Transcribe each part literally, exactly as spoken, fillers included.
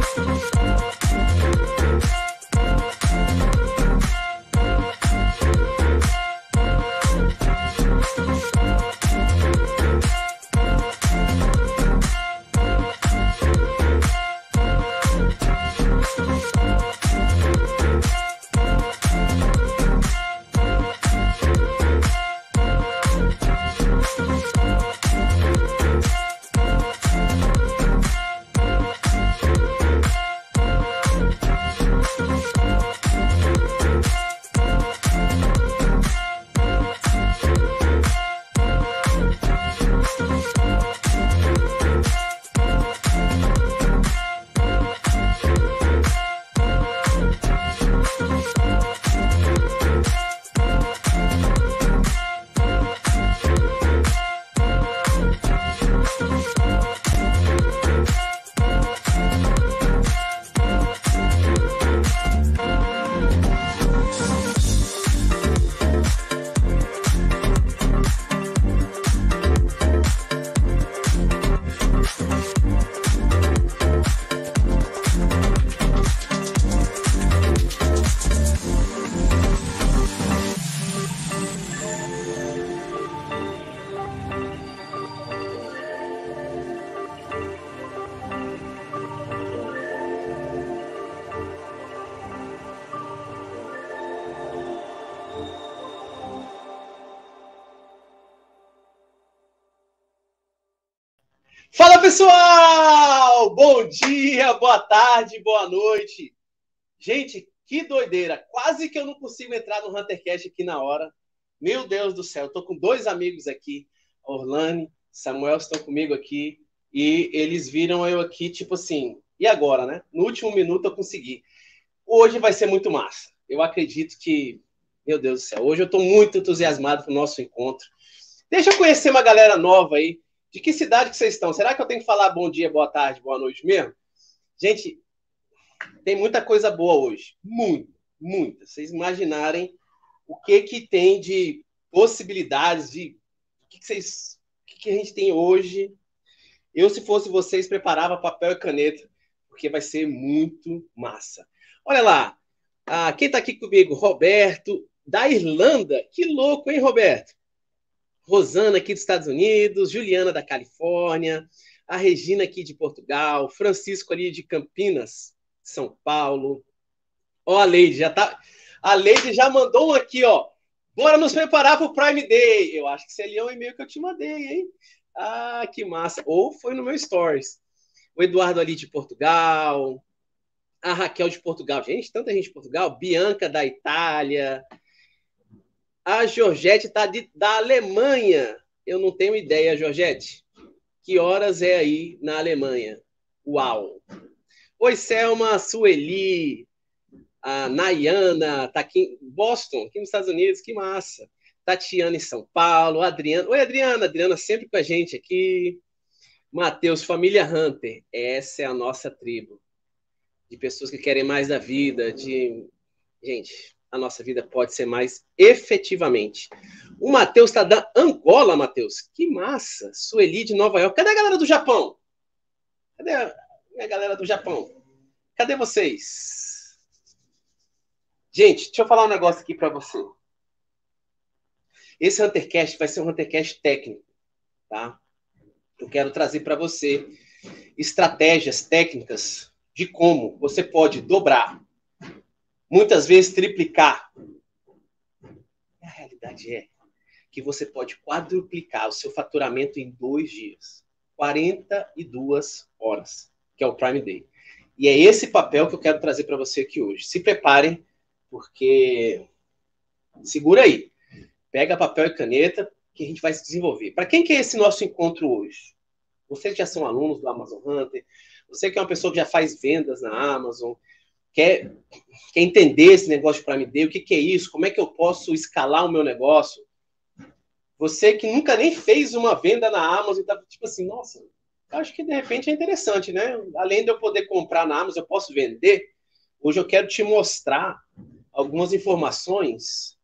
Fala, pessoal! Bom dia, boa tarde, boa noite. Gente, que doideira. Quase que eu não consigo entrar no HunterCast aqui na hora. Meu Deus do céu, eu tô com dois amigos aqui, Orlane, Samuel, estão comigo aqui, e eles viram eu aqui, tipo assim, e agora, né? No último minuto eu consegui. Hoje vai ser muito massa. Eu acredito que, meu Deus do céu, hoje eu tô muito entusiasmado pro nosso encontro. Deixa eu conhecer uma galera nova aí. De que cidade que vocês estão? Será que eu tenho que falar bom dia, boa tarde, boa noite mesmo? Gente, tem muita coisa boa hoje. Muita, muita. Vocês imaginarem o que que tem de possibilidades, de o que, que, vocês, o que, que a gente tem hoje. Eu, se fosse vocês, preparava papel e caneta, porque vai ser muito massa. Olha lá, ah, quem está aqui comigo? Roberto, da Irlanda. Que louco, hein, Roberto? Rosana aqui dos Estados Unidos, Juliana da Califórnia, a Regina aqui de Portugal, Francisco ali de Campinas, São Paulo. Ó, a Leide já tá. A Leide já mandou um aqui, ó. Bora nos preparar para o Prime Day. Eu acho que esse ali é um e-mail que eu te mandei, hein? Ah, que massa. Ou foi no meu Stories. O Eduardo ali de Portugal, a Raquel de Portugal. Gente, tanta gente de Portugal. Bianca da Itália. A Georgette está da Alemanha. Eu não tenho ideia, Georgette. Que horas é aí na Alemanha? Uau! Oi, Selma, Sueli, a Nayana, tá aqui em Boston, aqui nos Estados Unidos, que massa. Tatiana em São Paulo, Adriana. Oi, Adriana. Adriana sempre com a gente aqui. Matheus, família Hunter. Essa é a nossa tribo. De pessoas que querem mais da vida, de... Gente... a nossa vida pode ser mais efetivamente. O Matheus está da Angola, Matheus. Que massa. Sueli de Nova York. Cadê a galera do Japão? Cadê a minha galera do Japão? Cadê vocês? Gente, deixa eu falar um negócio aqui para você. Esse HunterCast vai ser um HunterCast técnico, tá? Eu quero trazer para você estratégias técnicas de como você pode dobrar, muitas vezes triplicar. A realidade é que você pode quadruplicar o seu faturamento em dois dias. quarenta e duas horas, que é o Prime Day. E é esse papel que eu quero trazer para você aqui hoje. Se preparem, porque... segura aí. Pega papel e caneta, que a gente vai se desenvolver. Para quem que é esse nosso encontro hoje? Vocês que já são alunos do Amazon Hunter, você que é uma pessoa que já faz vendas na Amazon, Quer, quer entender esse negócio de Prime Day, o que, que é isso, como é que eu posso escalar o meu negócio? Você que nunca nem fez uma venda na Amazon e tá tipo assim, nossa, acho que de repente é interessante, né? Além de eu poder comprar na Amazon, eu posso vender. Hoje eu quero te mostrar algumas informações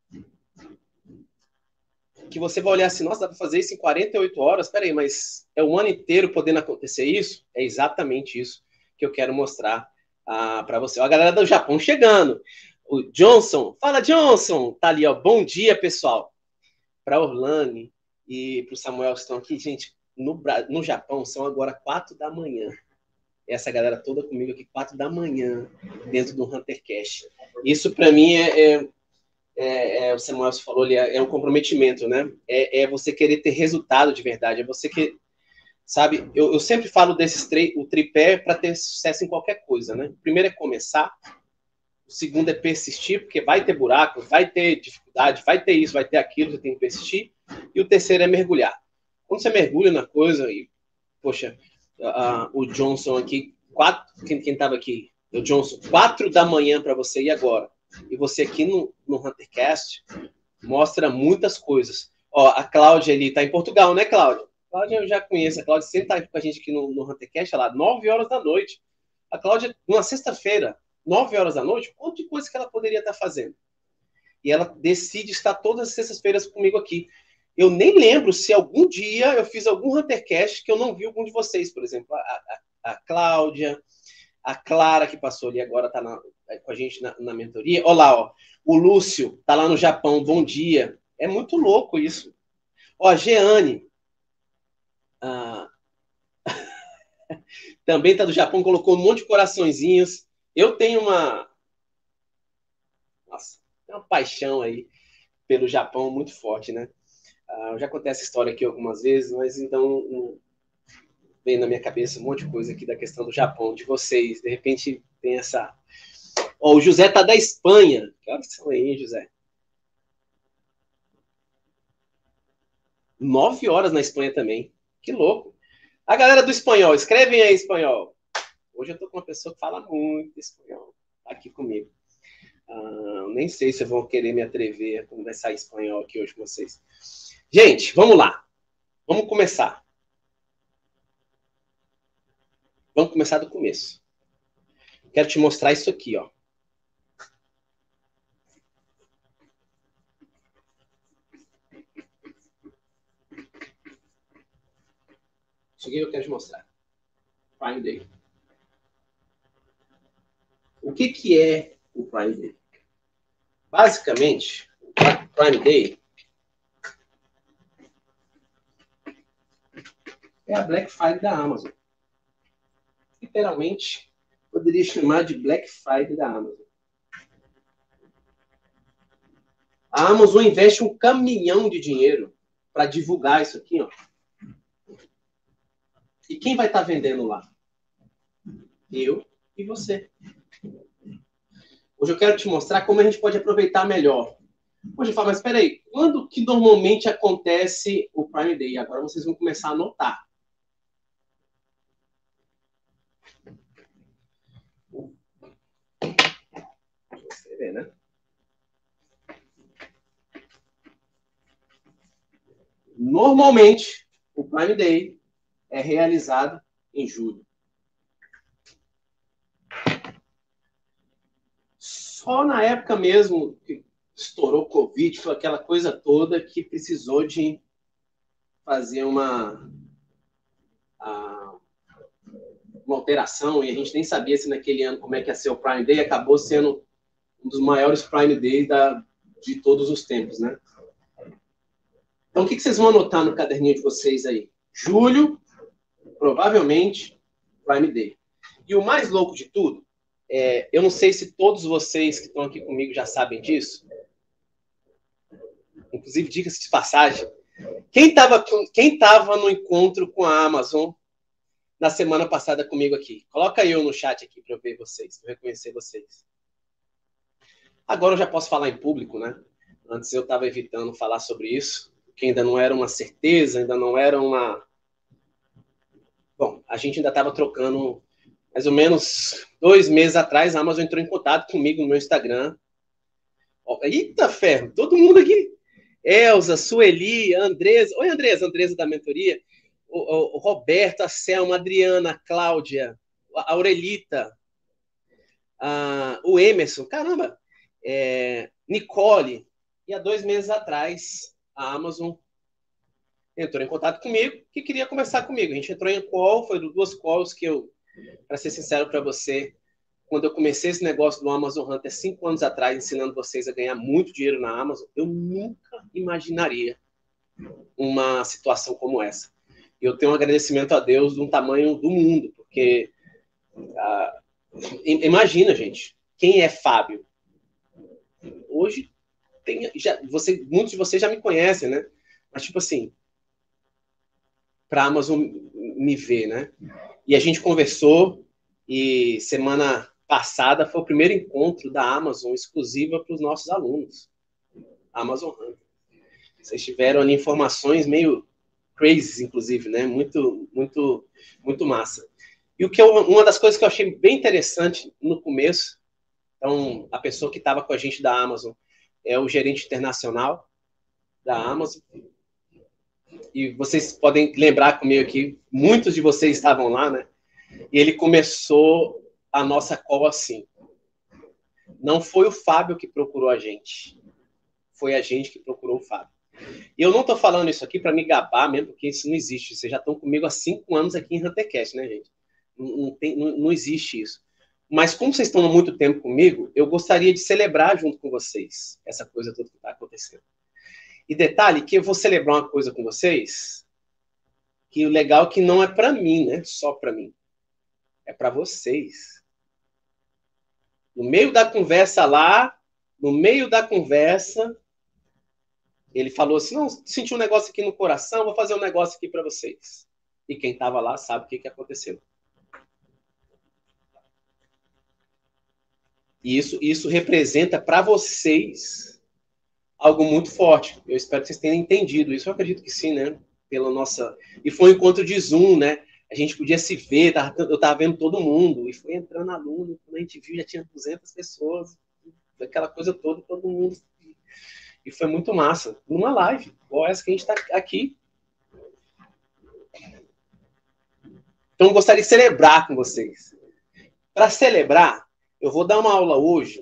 que você vai olhar assim, nossa, dá para fazer isso em quarenta e oito horas? Peraí, mas é o ano inteiro podendo acontecer isso? É exatamente isso que eu quero mostrar ah, para você. Ó, a galera do Japão chegando. O Johnson, fala Johnson, tá ali, ó. Bom dia, pessoal. Para Orlane e para o Samuel que estão aqui, gente, no, no Japão são agora quatro da manhã. Essa galera toda comigo aqui, quatro da manhã, dentro do HunterCast. Isso, para mim, é, é, é, é, o Samuel falou ali, é, é um comprometimento, né? É, é você querer ter resultado de verdade, é você que, sabe, eu, eu sempre falo desses tri, o tripé para ter sucesso em qualquer coisa, né? O primeiro é começar, o segundo é persistir, porque vai ter buraco, vai ter dificuldade, vai ter isso, vai ter aquilo, você tem que persistir, e o terceiro é mergulhar. Quando você mergulha na coisa, e, poxa, Uh, o Johnson aqui, quatro, quem estava aqui? O Johnson, quatro da manhã para você ir agora. E você aqui no, no HunterCast mostra muitas coisas. Ó, a Cláudia ali está em Portugal, né, Cláudia? Cláudia eu já conheço, a Cláudia sempre está com a gente aqui no, no HunterCast, lá, nove horas da noite. A Cláudia, numa sexta-feira, nove horas da noite, quanto de coisa que ela poderia estar fazendo? E ela decide estar todas as sextas-feiras comigo aqui. Eu nem lembro se algum dia eu fiz algum HunterCast que eu não vi algum de vocês, por exemplo, a, a, a Cláudia, a Clara, que passou ali agora, está com a gente na, na mentoria. Olha lá, ó, o Lúcio está lá no Japão, bom dia. É muito louco isso. Ó, a Jeane, ah, também está do Japão, colocou um monte de coraçõezinhos. Eu tenho uma... Nossa, uma paixão aí pelo Japão muito forte, né? Uh, eu já contei essa história aqui algumas vezes, mas então um, vem na minha cabeça um monte de coisa aqui da questão do Japão, de vocês. De repente tem essa... Ó, oh, o José tá da Espanha. Que horas são aí, José? Nove horas na Espanha também. Que louco. A galera do espanhol, escrevem aí espanhol. Hoje eu tô com uma pessoa que fala muito espanhol. Tá aqui comigo. Uh, nem sei se eu vou querer me atrever a conversar espanhol aqui hoje com vocês. Gente, vamos lá. Vamos começar. Vamos começar do começo. Quero te mostrar isso aqui, ó. Isso aqui eu quero te mostrar. Prime Day. O que, que é o Prime Day? Basicamente, o Prime Day é a Black Friday da Amazon. Literalmente, poderia chamar de Black Friday da Amazon. A Amazon investe um caminhão de dinheiro para divulgar isso aqui, ó. E quem vai estar tá vendendo lá? Eu e você. Hoje eu quero te mostrar como a gente pode aproveitar melhor. Hoje eu falo, mas espera aí, quando que normalmente acontece o Prime Day? Agora vocês vão começar a anotar. Você vê, né? Normalmente, o Prime Day é realizado em julho. Só na época mesmo que estourou o Covid, foi aquela coisa toda que precisou de fazer uma, uma alteração, e a gente nem sabia se naquele ano como é que ia ser o Prime Day, acabou sendo um dos maiores Prime Days da, de todos os tempos, né? Então, o que vocês vão anotar no caderninho de vocês aí? Julho, provavelmente, Prime Day. E o mais louco de tudo, é, eu não sei se todos vocês que estão aqui comigo já sabem disso. Inclusive, diga-se de passagem, quem estava quem tava no encontro com a Amazon na semana passada comigo aqui? Coloca eu no chat aqui para eu ver vocês, para eu reconhecer vocês. Agora eu já posso falar em público, né? Antes eu estava evitando falar sobre isso, que ainda não era uma certeza, ainda não era uma... Bom, a gente ainda estava trocando, mais ou menos dois meses atrás, a Amazon entrou em contato comigo no meu Instagram. Eita ferro, todo mundo aqui. Elza, Sueli, Andresa. Oi, Andresa, Andresa da mentoria. O, o, o Roberto, a Selma, a Adriana, a Cláudia, a Aurelita, a, o Emerson, caramba, é, Nicole. E há dois meses atrás, a Amazon entrou em contato comigo, que queria conversar comigo. A gente entrou em call, foi duas calls que eu Para ser sincero para você, quando eu comecei esse negócio do Amazon Hunter cinco anos atrás, ensinando vocês a ganhar muito dinheiro na Amazon, eu nunca imaginaria uma situação como essa. E eu tenho um agradecimento a Deus de um tamanho do mundo, porque ah, imagina, gente, quem é Fábio? Hoje tem, já, você, muitos de vocês já me conhecem, né? Mas tipo assim, para a Amazon me ver, né? E a gente conversou e semana passada foi o primeiro encontro da Amazon exclusiva para os nossos alunos. Amazon Hunter. Vocês tiveram ali informações meio crazy, inclusive, né? Muito, muito, muito massa. E o que eu, uma das coisas que eu achei bem interessante no começo, então a pessoa que estava com a gente da Amazon é o gerente internacional da Amazon. E vocês podem lembrar comigo aqui, muitos de vocês estavam lá, né? E ele começou a nossa call assim. Não foi o Fábio que procurou a gente. Foi a gente que procurou o Fábio. E eu não estou falando isso aqui para me gabar mesmo, porque isso não existe. Vocês já estão comigo há cinco anos aqui em Huntercast, né, gente? Não, não, tem, não, não existe isso. Mas como vocês estão há muito tempo comigo, eu gostaria de celebrar junto com vocês essa coisa toda que está acontecendo. E detalhe que eu vou celebrar uma coisa com vocês, que o legal é que não é para mim, né? Só para mim. É para vocês. No meio da conversa lá, no meio da conversa, ele falou assim, não, senti um negócio aqui no coração, vou fazer um negócio aqui para vocês. E quem estava lá sabe o que, que aconteceu. E isso, isso representa para vocês algo muito forte. Eu espero que vocês tenham entendido isso. Eu acredito que sim, né? Pela nossa... E foi um encontro de Zoom, né? A gente podia se ver, eu estava vendo todo mundo. E foi entrando aluno, quando a gente viu, já tinha duzentas pessoas. Aquela coisa toda, todo mundo. E foi muito massa. Numa live, igual essa que a gente está aqui. Então, eu gostaria de celebrar com vocês. Para celebrar, eu vou dar uma aula hoje.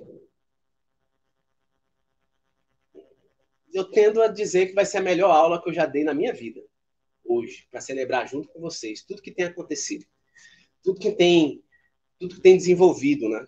Eu tendo a dizer que vai ser a melhor aula que eu já dei na minha vida. Hoje, para celebrar junto com vocês. Tudo que tem acontecido. Tudo que tem, tudo que tem desenvolvido, né?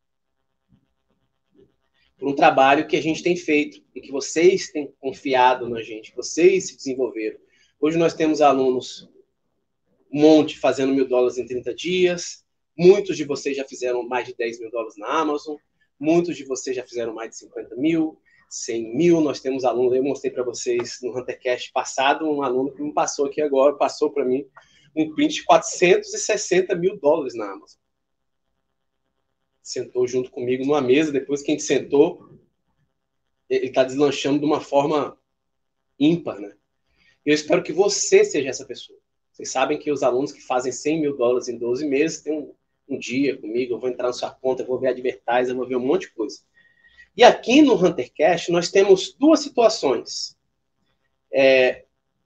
Por um trabalho que a gente tem feito e que vocês têm confiado na gente. Vocês se desenvolveram. Hoje nós temos alunos um monte fazendo mil dólares em trinta dias. Muitos de vocês já fizeram mais de dez mil dólares na Amazon. Muitos de vocês já fizeram mais de cinquenta mil, cem mil. Nós temos alunos, eu mostrei para vocês no Huntercast passado, um aluno que me passou aqui agora, passou para mim um print de quatrocentos e sessenta mil dólares na Amazon. Sentou junto comigo numa mesa, depois que a gente sentou, ele está deslanchando de uma forma ímpar, né? Eu espero que você seja essa pessoa. Vocês sabem que os alunos que fazem cem mil dólares em doze meses têm um, um dia comigo, eu vou entrar na sua conta, eu vou ver advertising, eu vou ver um monte de coisa. E aqui no Huntercast nós temos duas situações. É,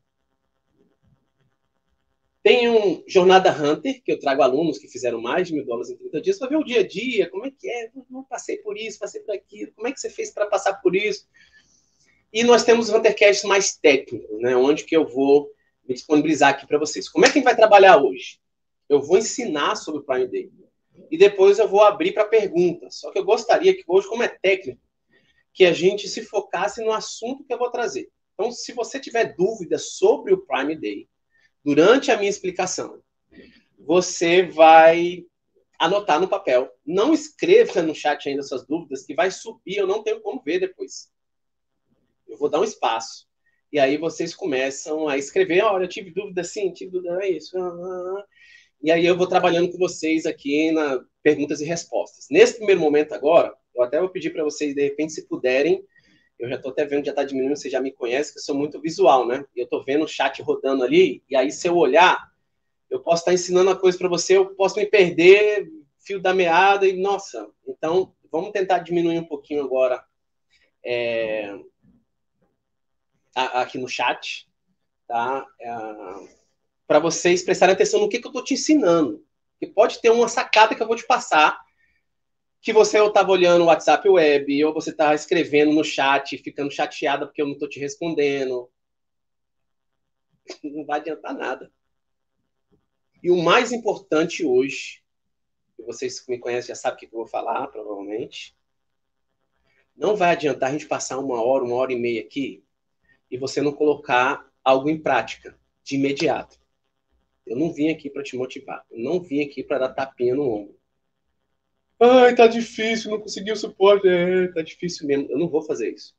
tem um Jornada Hunter, que eu trago alunos que fizeram mais de mil dólares em trinta dias, para ver o dia a dia, como é que é, não passei por isso, passei por aquilo, como é que você fez para passar por isso. E nós temos os Huntercasts mais técnicos, né, onde que eu vou me disponibilizar aqui para vocês. Como é que a gente vai trabalhar hoje? Eu vou ensinar sobre o Prime Day. E depois eu vou abrir para perguntas. Só que eu gostaria que hoje, como é técnico, que a gente se focasse no assunto que eu vou trazer. Então, se você tiver dúvidas sobre o Prime Day, durante a minha explicação, você vai anotar no papel. Não escreva no chat ainda suas dúvidas, que vai subir, eu não tenho como ver depois. Eu vou dar um espaço. E aí vocês começam a escrever, olha, eu tive dúvida sim, tive dúvida, é isso. E aí eu vou trabalhando com vocês aqui na perguntas e respostas. Nesse primeiro momento agora, eu até vou pedir para vocês, de repente, se puderem, eu já estou até vendo, já está diminuindo, você já me conhece, que eu sou muito visual, né? E eu estou vendo o chat rodando ali, e aí se eu olhar, eu posso estar ensinando uma coisa para você, eu posso me perder, fio da meada, e nossa, então vamos tentar diminuir um pouquinho agora é, aqui no chat, tá? É, para vocês prestarem atenção no que, que eu estou te ensinando. Que pode ter uma sacada que eu vou te passar, que você ou estava olhando o WhatsApp web, ou você está escrevendo no chat, ficando chateada porque eu não estou te respondendo. Não vai adiantar nada. E o mais importante hoje vocês que me conhecem já sabem o que eu vou falar, provavelmente. Não vai adiantar a gente passar uma hora, uma hora e meia aqui e você não colocar algo em prática de imediato. Eu não vim aqui para te motivar. Eu não vim aqui para dar tapinha no ombro. Ai, tá difícil, não consegui o suporte. É, tá difícil mesmo. Eu não vou fazer isso.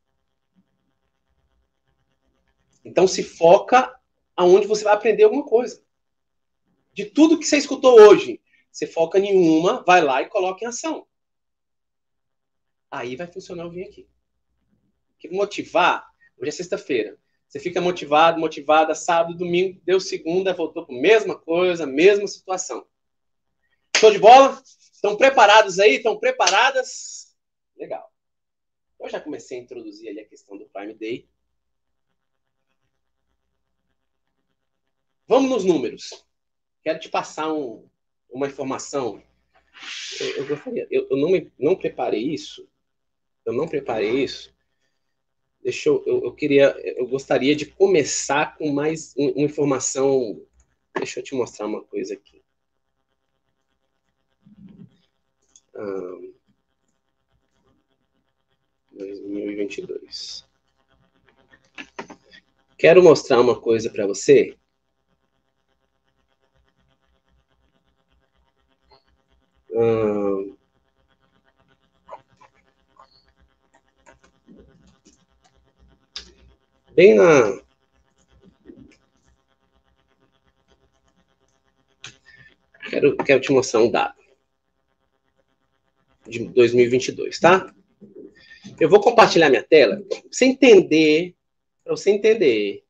Então se foca aonde você vai aprender alguma coisa. De tudo que você escutou hoje, você foca em uma, vai lá e coloca em ação. Aí vai funcionar eu vir aqui. Porque motivar, hoje é sexta-feira. Você fica motivado, motivada, sábado, domingo, deu segunda, voltou para a mesma coisa, mesma situação. Show de bola? Estão preparados aí? Estão preparadas? Legal. Eu já comecei a introduzir ali a questão do Prime Day. Vamos nos números. Quero te passar um, uma informação. Eu, eu gostaria, eu, eu não, me, não preparei isso. Eu não preparei isso. Deixa eu, eu, eu queria, eu gostaria de começar com mais um, uma informação. Deixa eu te mostrar uma coisa aqui. Ah, dois mil e vinte e dois. Quero mostrar uma coisa para você. Ah, bem na quero, quero te mostrar um dado de dois mil e vinte e dois, tá? Eu vou compartilhar minha tela para você entender, para você entender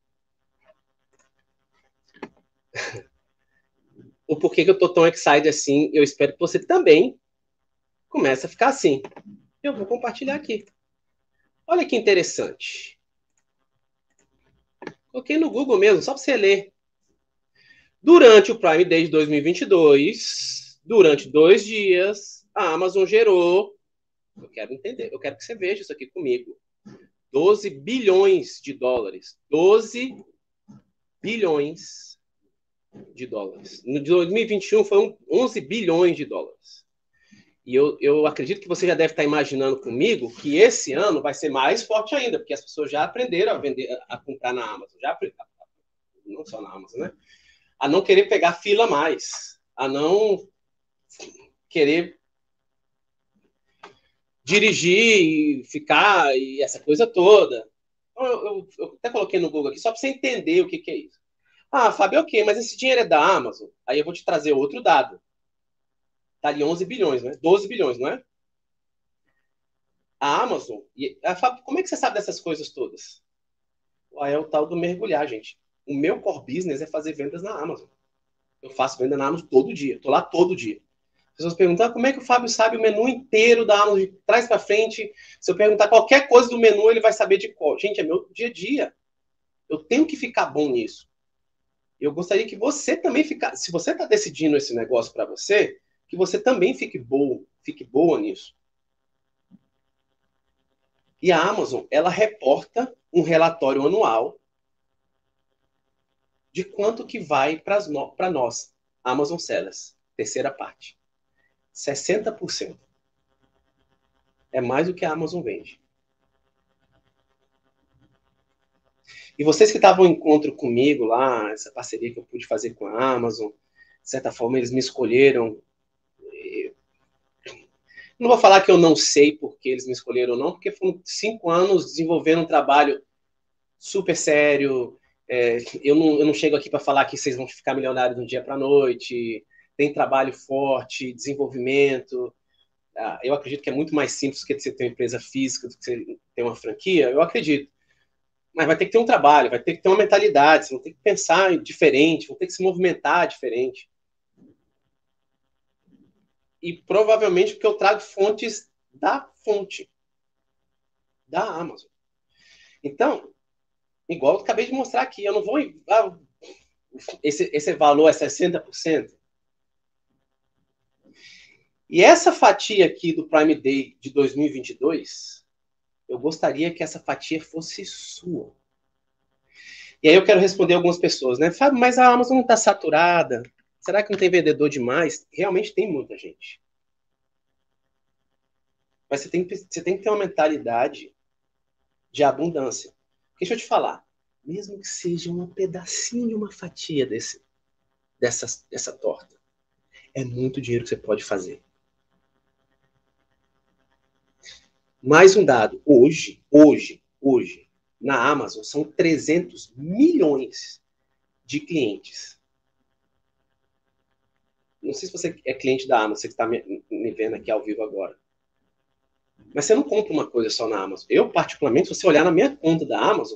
o porquê que eu tô tão excited assim. Eu espero que você também comece a ficar assim. Eu vou compartilhar aqui. Olha que interessante. Coloquei no Google mesmo, só para você ler. Durante o Prime Day de dois mil e vinte e dois, durante dois dias, a Amazon gerou, eu quero entender, eu quero que você veja isso aqui comigo, doze bilhões de dólares. doze bilhões de dólares. No de dois mil e vinte e um foi onze bilhões de dólares. E eu, eu acredito que você já deve estar imaginando comigo que esse ano vai ser mais forte ainda, porque as pessoas já aprenderam a vender, a comprar na Amazon. Já aprenderam, não só na Amazon, né? A não querer pegar fila mais, a não querer dirigir e ficar e essa coisa toda. Então, eu, eu, eu até coloquei no Google aqui só para você entender o que, que é isso. Ah, Fábio, ok, mas esse dinheiro é da Amazon. Aí eu vou te trazer outro dado. Tá ali onze bilhões, né? doze bilhões, não é? A Amazon. E, a Fábio, como é que você sabe dessas coisas todas? Aí é o tal do mergulhar, gente. O meu core business é fazer vendas na Amazon. Eu faço venda na Amazon todo dia. Tô lá todo dia. As pessoas perguntam, ah, como é que o Fábio sabe o menu inteiro da Amazon, de trás para frente? Se eu perguntar qualquer coisa do menu, ele vai saber de qual. Gente, é meu dia a dia. Eu tenho que ficar bom nisso. Eu gostaria que você também ficasse. Se você está decidindo esse negócio para você, que você também fique boa, fique boa nisso. E a Amazon, ela reporta um relatório anual de quanto que vai para nós, Amazon Sellers, terceira parte. sessenta por cento. É mais do que a Amazon vende. E vocês que estavam em encontro comigo lá, essa parceria que eu pude fazer com a Amazon, de certa forma eles me escolheram. Não vou falar que eu não sei por que eles me escolheram ou não, porque foram cinco anos desenvolvendo um trabalho super sério. É, eu, não, eu não chego aqui para falar que vocês vão ficar milionários do dia para a noite. Tem trabalho forte, desenvolvimento. Ah, eu acredito que é muito mais simples do que você ter uma empresa física, do que você ter uma franquia. Eu acredito. Mas vai ter que ter um trabalho, vai ter que ter uma mentalidade, você vai ter que pensar diferente, vai ter que se movimentar diferente. E provavelmente porque eu trago fontes da fonte, da Amazon. Então, igual eu acabei de mostrar aqui, eu não vou... Ah, esse, esse valor é sessenta por cento. E essa fatia aqui do Prime Day de dois mil e vinte e dois, eu gostaria que essa fatia fosse sua. E aí eu quero responder algumas pessoas, né? Fábio, mas a Amazon não está saturada. Será que não tem vendedor demais? Realmente tem muita gente. Mas você tem, você tem que ter uma mentalidade de abundância. Deixa eu te falar, mesmo que seja um pedacinho de uma fatia desse, dessa, dessa torta, é muito dinheiro que você pode fazer. Mais um dado, hoje, hoje, hoje, na Amazon, são trezentos milhões de clientes. Não sei se você é cliente da Amazon, você que está me, me vendo aqui ao vivo agora. Mas você não compra uma coisa só na Amazon. Eu, particularmente, se você olhar na minha conta da Amazon,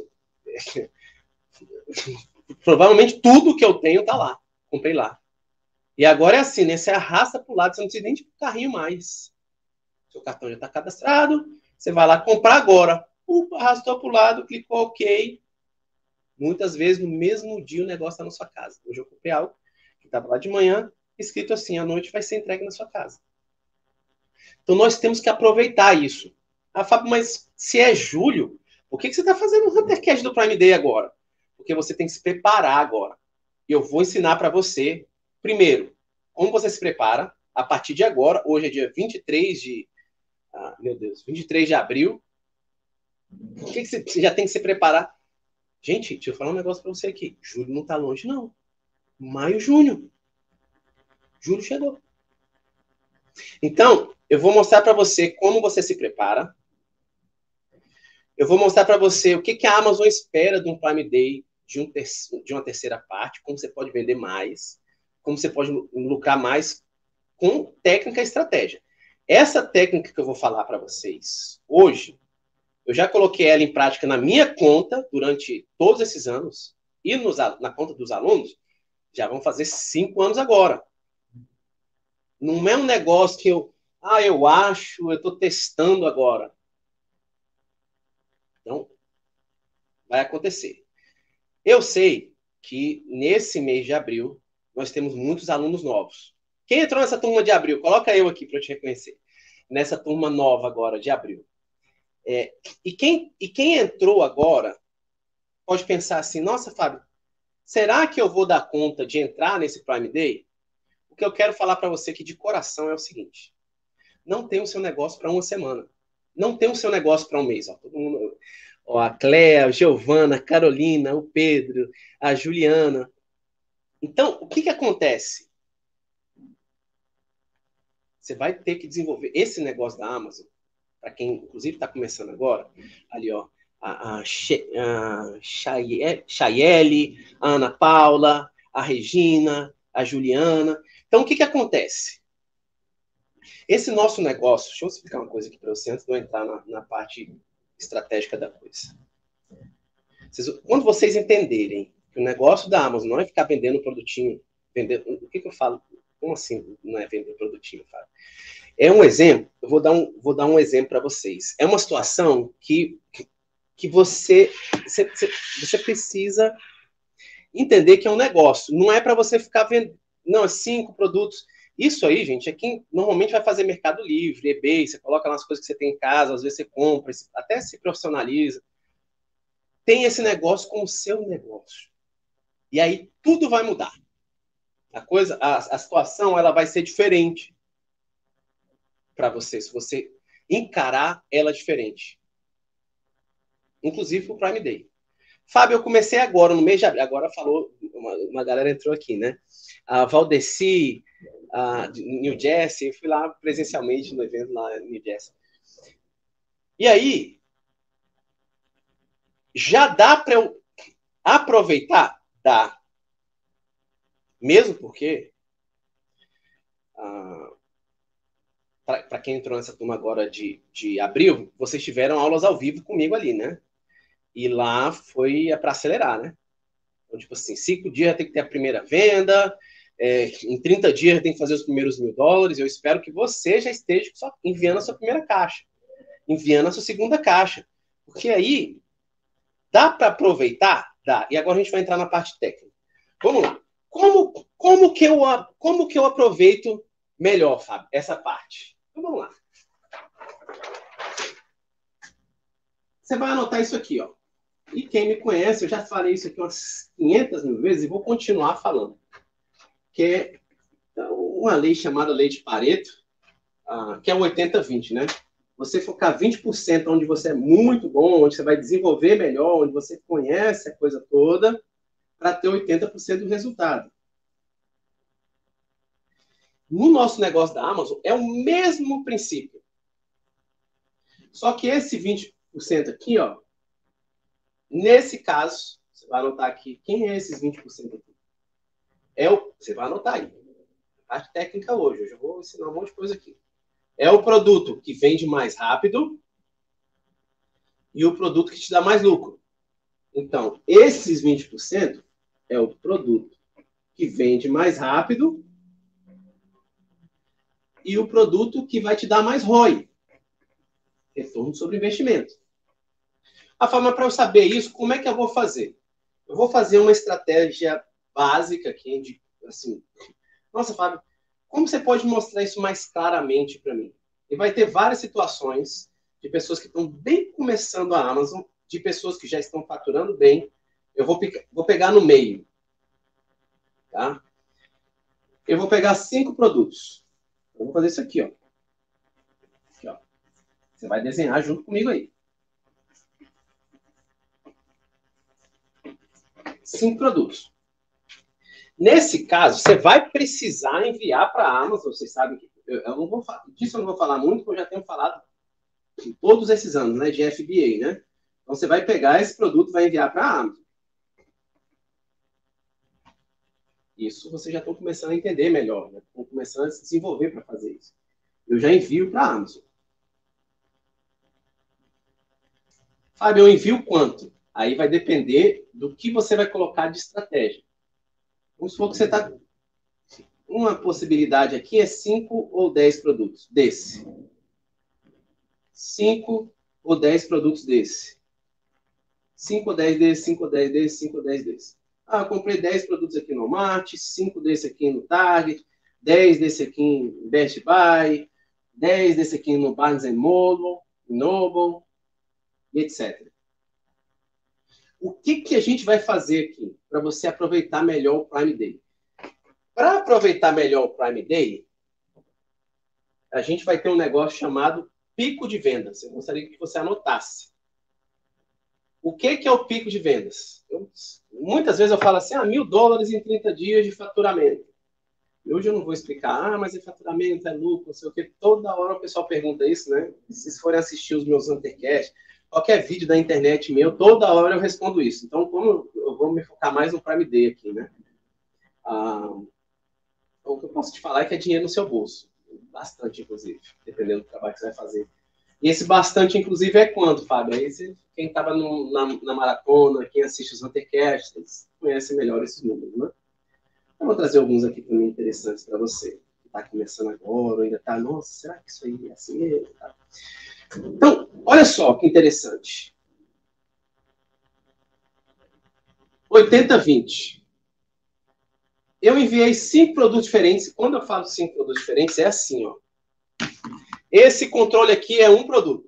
provavelmente tudo que eu tenho está lá. Comprei lá. E agora é assim, né? Você arrasta para o lado, você não precisa nem de carrinho mais. Seu cartão já está cadastrado, você vai lá comprar agora. Upa, arrastou para o lado, clicou OK. Muitas vezes, no mesmo dia, o negócio está na sua casa. Hoje eu comprei algo que estava lá de manhã, escrito assim, à noite vai ser entregue na sua casa. Então, nós temos que aproveitar isso. Ah, Fábio, mas se é julho, por que, que você está fazendo o Huntercast do Prime Day agora? Porque você tem que se preparar agora. E eu vou ensinar para você, primeiro, como você se prepara a partir de agora. Hoje é dia vinte e três de... Ah, meu Deus, vinte e três de abril. Por que, que você já tem que se preparar? Gente, deixa eu falar um negócio para você aqui. Julho não está longe, não. Maio, junho. Julho chegou. Então, eu vou mostrar para você como você se prepara. Eu vou mostrar para você o que, que a Amazon espera de um Prime Day de, um ter de uma terceira parte, como você pode vender mais, como você pode lucrar mais com técnica e estratégia. Essa técnica que eu vou falar para vocês hoje, eu já coloquei ela em prática na minha conta durante todos esses anos e nos, na conta dos alunos, já vão fazer cinco anos agora. Não é um negócio que eu, ah, eu acho, eu estou testando agora. Então, vai acontecer. Eu sei que nesse mês de abril, nós temos muitos alunos novos. Quem entrou nessa turma de abril? Coloca eu aqui para eu te reconhecer. Nessa turma nova agora, de abril. É, e, quem, e quem entrou agora pode pensar assim, nossa, Fábio, será que eu vou dar conta de entrar nesse Prime Day? O que eu quero falar para você aqui de coração é o seguinte. Não tem o seu negócio para uma semana. Não tem o seu negócio para um mês. Ó, todo mundo, ó, a Cléa, a Giovana, a Carolina, o Pedro, a Juliana. Então, o que, que acontece? Você vai ter que desenvolver esse negócio da Amazon, para quem, inclusive, está começando agora, ali, ó, a, a, a Chayele, a Ana Paula, a Regina, a Juliana. Então, o que, que acontece? Esse nosso negócio, deixa eu explicar uma coisa aqui para você, antes de eu entrar na, na parte estratégica da coisa. Vocês, quando vocês entenderem que o negócio da Amazon não é ficar vendendo produtinho, vendendo, o que, que eu falo? Como assim não é vender produtinho, Fábio? É um exemplo, eu vou dar um, vou dar um exemplo para vocês. É uma situação que, que você, você, você precisa entender que é um negócio. Não é para você ficar vendendo, não, é cinco produtos. Isso aí, gente, é quem normalmente vai fazer Mercado Livre, eBay, você coloca lá as coisas que você tem em casa, às vezes você compra, até se profissionaliza. Tem esse negócio como seu negócio. E aí tudo vai mudar. A coisa, a, a situação, ela vai ser diferente para você, se você encarar ela diferente. Inclusive para o Prime Day. Fábio, eu comecei agora, no mês de abril. Agora falou, uma, uma galera entrou aqui, né? A Valdeci, a New Jersey, eu fui lá presencialmente no evento lá em New Jersey. E aí, já dá para eu aproveitar? Dá. Mesmo porque, ah, para quem entrou nessa turma agora de, de abril, vocês tiveram aulas ao vivo comigo ali, né? E lá foi para acelerar, né? Então, tipo assim, cinco dias tem que ter a primeira venda, é, em trinta dias tem que fazer os primeiros mil dólares. Eu espero que você já esteja só enviando a sua primeira caixa, enviando a sua segunda caixa. Porque aí dá para aproveitar? Dá. E agora a gente vai entrar na parte técnica. Vamos lá. Como, como, que, eu, como que eu aproveito melhor, Fábio, essa parte? Então vamos lá. Você vai anotar isso aqui, ó. E quem me conhece, eu já falei isso aqui umas quinhentas mil vezes e vou continuar falando. que é uma lei chamada lei de Pareto, uh, que é o oitenta vinte, né? Você focar vinte por cento onde você é muito bom, onde você vai desenvolver melhor, onde você conhece a coisa toda, para ter oitenta por cento do resultado. No nosso negócio da Amazon, é o mesmo princípio. Só que esse vinte por cento aqui, ó, nesse caso, você vai anotar aqui, quem é esses vinte por cento aqui? É o, você vai anotar aí. A parte técnica hoje, eu já vou ensinar um monte de coisa aqui. É o produto que vende mais rápido e o produto que te dá mais lucro. Então, esses vinte por cento é o produto que vende mais rápido e o produto que vai te dar mais R O I, retorno sobre investimento. A forma para eu saber isso, como é que eu vou fazer? Eu vou fazer uma estratégia básica aqui, de, assim, nossa, Fábio, como você pode mostrar isso mais claramente para mim? E vai ter várias situações de pessoas que estão bem começando a Amazon, de pessoas que já estão faturando bem. Eu vou, vou pegar no meio. Tá? Eu vou pegar cinco produtos. Eu vou fazer isso aqui, ó. Aqui, ó. Você vai desenhar junto comigo aí. Cinco produtos. Nesse caso, você vai precisar enviar para a Amazon. Vocês sabem que eu, eu não vou falar, disso eu não vou falar muito, porque eu já tenho falado em todos esses anos, né, de F B A, né? Então você vai pegar esse produto e vai enviar para a Amazon. Isso vocês já estão começando a entender melhor, né? Estão começando a se desenvolver para fazer isso. Eu já envio para a Amazon. Fábio, eu envio quanto? Aí vai depender do que você vai colocar de estratégia. Vamos supor que você está... Uma possibilidade aqui é cinco ou dez produtos desse. cinco ou dez produtos desse. cinco ou dez desse, cinco ou dez desse, cinco ou dez desse. Ah, eu comprei dez produtos aqui no Walmart, cinco desse aqui no Target, dez desse aqui em Best Buy, dez desse aqui no Barnes and Noble, Noble, e etcétera. O que, que a gente vai fazer aqui para você aproveitar melhor o Prime Day? Para aproveitar melhor o Prime Day, a gente vai ter um negócio chamado pico de vendas. Eu gostaria que você anotasse. O que, que é o pico de vendas? Eu, muitas vezes eu falo assim, ah, mil dólares em trinta dias de faturamento. Hoje eu não vou explicar, ah, mas é faturamento, é lucro, não sei o quê. Toda hora o pessoal pergunta isso, né? Se vocês forem assistir os meus Huntercast, qualquer vídeo da internet meu, toda hora eu respondo isso. Então, como eu vou me focar mais no Prime Day aqui, né? Ah, o que eu posso te falar é que é dinheiro no seu bolso. Bastante, inclusive, dependendo do trabalho que você vai fazer. E esse bastante, inclusive, é quanto, Fábio? Esse, quem estava na, na maratona, quem assiste os Huntercasts, conhece melhor esses números, né? Eu vou trazer alguns aqui também interessantes para você. Que está começando agora, ainda está, nossa, será que isso aí é assim mesmo? Tá. Então, olha só que interessante. oitenta vinte. Eu enviei cinco produtos diferentes. Quando eu falo cinco produtos diferentes, é assim, ó. Esse controle aqui é um produto.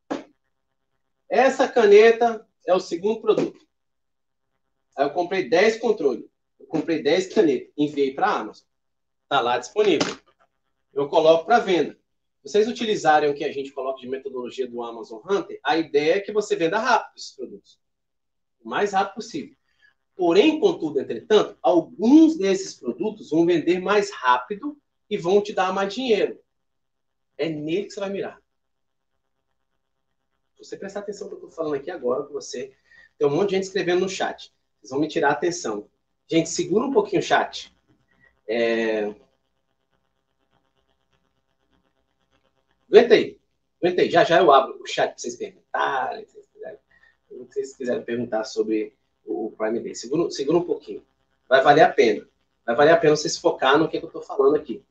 Essa caneta é o segundo produto. Aí eu comprei dez controles. Eu comprei dez canetas. Enviei para a Amazon. Está lá disponível. Eu coloco para venda. Vocês utilizarem o que a gente coloca de metodologia do Amazon Hunter, a ideia é que você venda rápido esses produtos. O mais rápido possível. Porém, contudo, entretanto, alguns desses produtos vão vender mais rápido e vão te dar mais dinheiro. É nele que você vai mirar. Se você prestar atenção no que eu estou falando aqui agora com você, tem um monte de gente escrevendo no chat. Vocês vão me tirar a atenção. Gente, segura um pouquinho o chat. É... Aguenta aí. Aguenta aí. Já já eu abro o chat para vocês perguntarem. Se vocês quiserem, se vocês quiserem perguntar sobre o Prime Day. Segura, segura um pouquinho. Vai valer a pena. Vai valer a pena vocês focar no que eu estou falando aqui.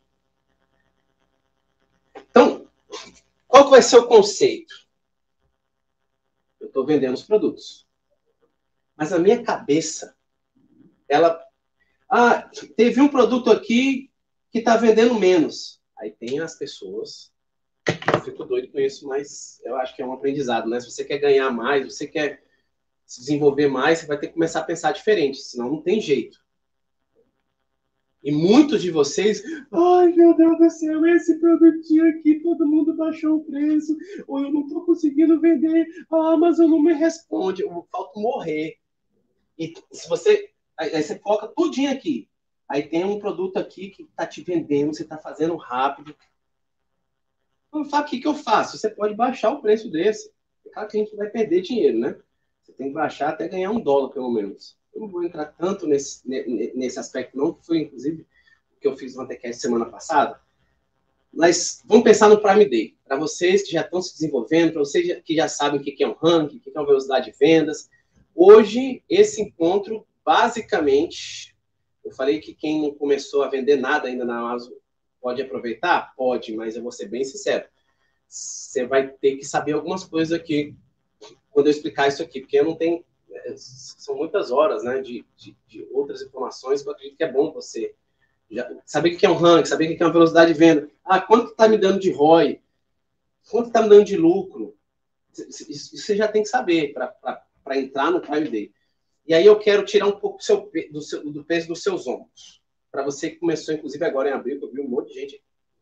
Então, qual que vai ser o conceito? Eu estou vendendo os produtos. Mas a minha cabeça, ela... Ah, teve um produto aqui que está vendendo menos. Aí tem as pessoas... Eu fico doido com isso, mas eu acho que é um aprendizado, né? Se você quer ganhar mais, você quer se desenvolver mais, você vai ter que começar a pensar diferente, senão não tem jeito. E muitos de vocês, ai meu Deus do céu, esse produtinho aqui, todo mundo baixou o preço, ou eu não estou conseguindo vender, a Amazon não me responde, eu falto morrer. E se você, aí você foca tudinho aqui, aí tem um produto aqui que está te vendendo, você está fazendo rápido. Então, sabe o que, que eu faço? Você pode baixar o preço desse. É claro que a gente vai perder dinheiro, né? Você tem que baixar até ganhar um dólar, pelo menos. Eu não vou entrar tanto nesse, nesse aspecto, não, que foi, inclusive, o que eu fiz no Antecast semana passada. Mas vamos pensar no Prime Day. Para vocês que já estão se desenvolvendo, para vocês que já sabem o que é um ranking, o que é uma velocidade de vendas. Hoje, esse encontro, basicamente, eu falei que quem não começou a vender nada ainda na Amazon pode aproveitar? Pode, mas eu vou ser bem sincero. Você vai ter que saber algumas coisas aqui quando eu explicar isso aqui, porque eu não tenho... São muitas horas, né, de, de, de outras informações que eu acredito que é bom você já, saber o que é um ranking, saber o que é uma velocidade de venda. Ah, quanto está me dando de R O I? Quanto está me dando de lucro? Isso você já tem que saber para entrar no Prime Day. E aí eu quero tirar um pouco do, seu, do, seu, do peso dos seus ombros. Para você que começou, inclusive, agora em abril, que eu vi um monte de gente.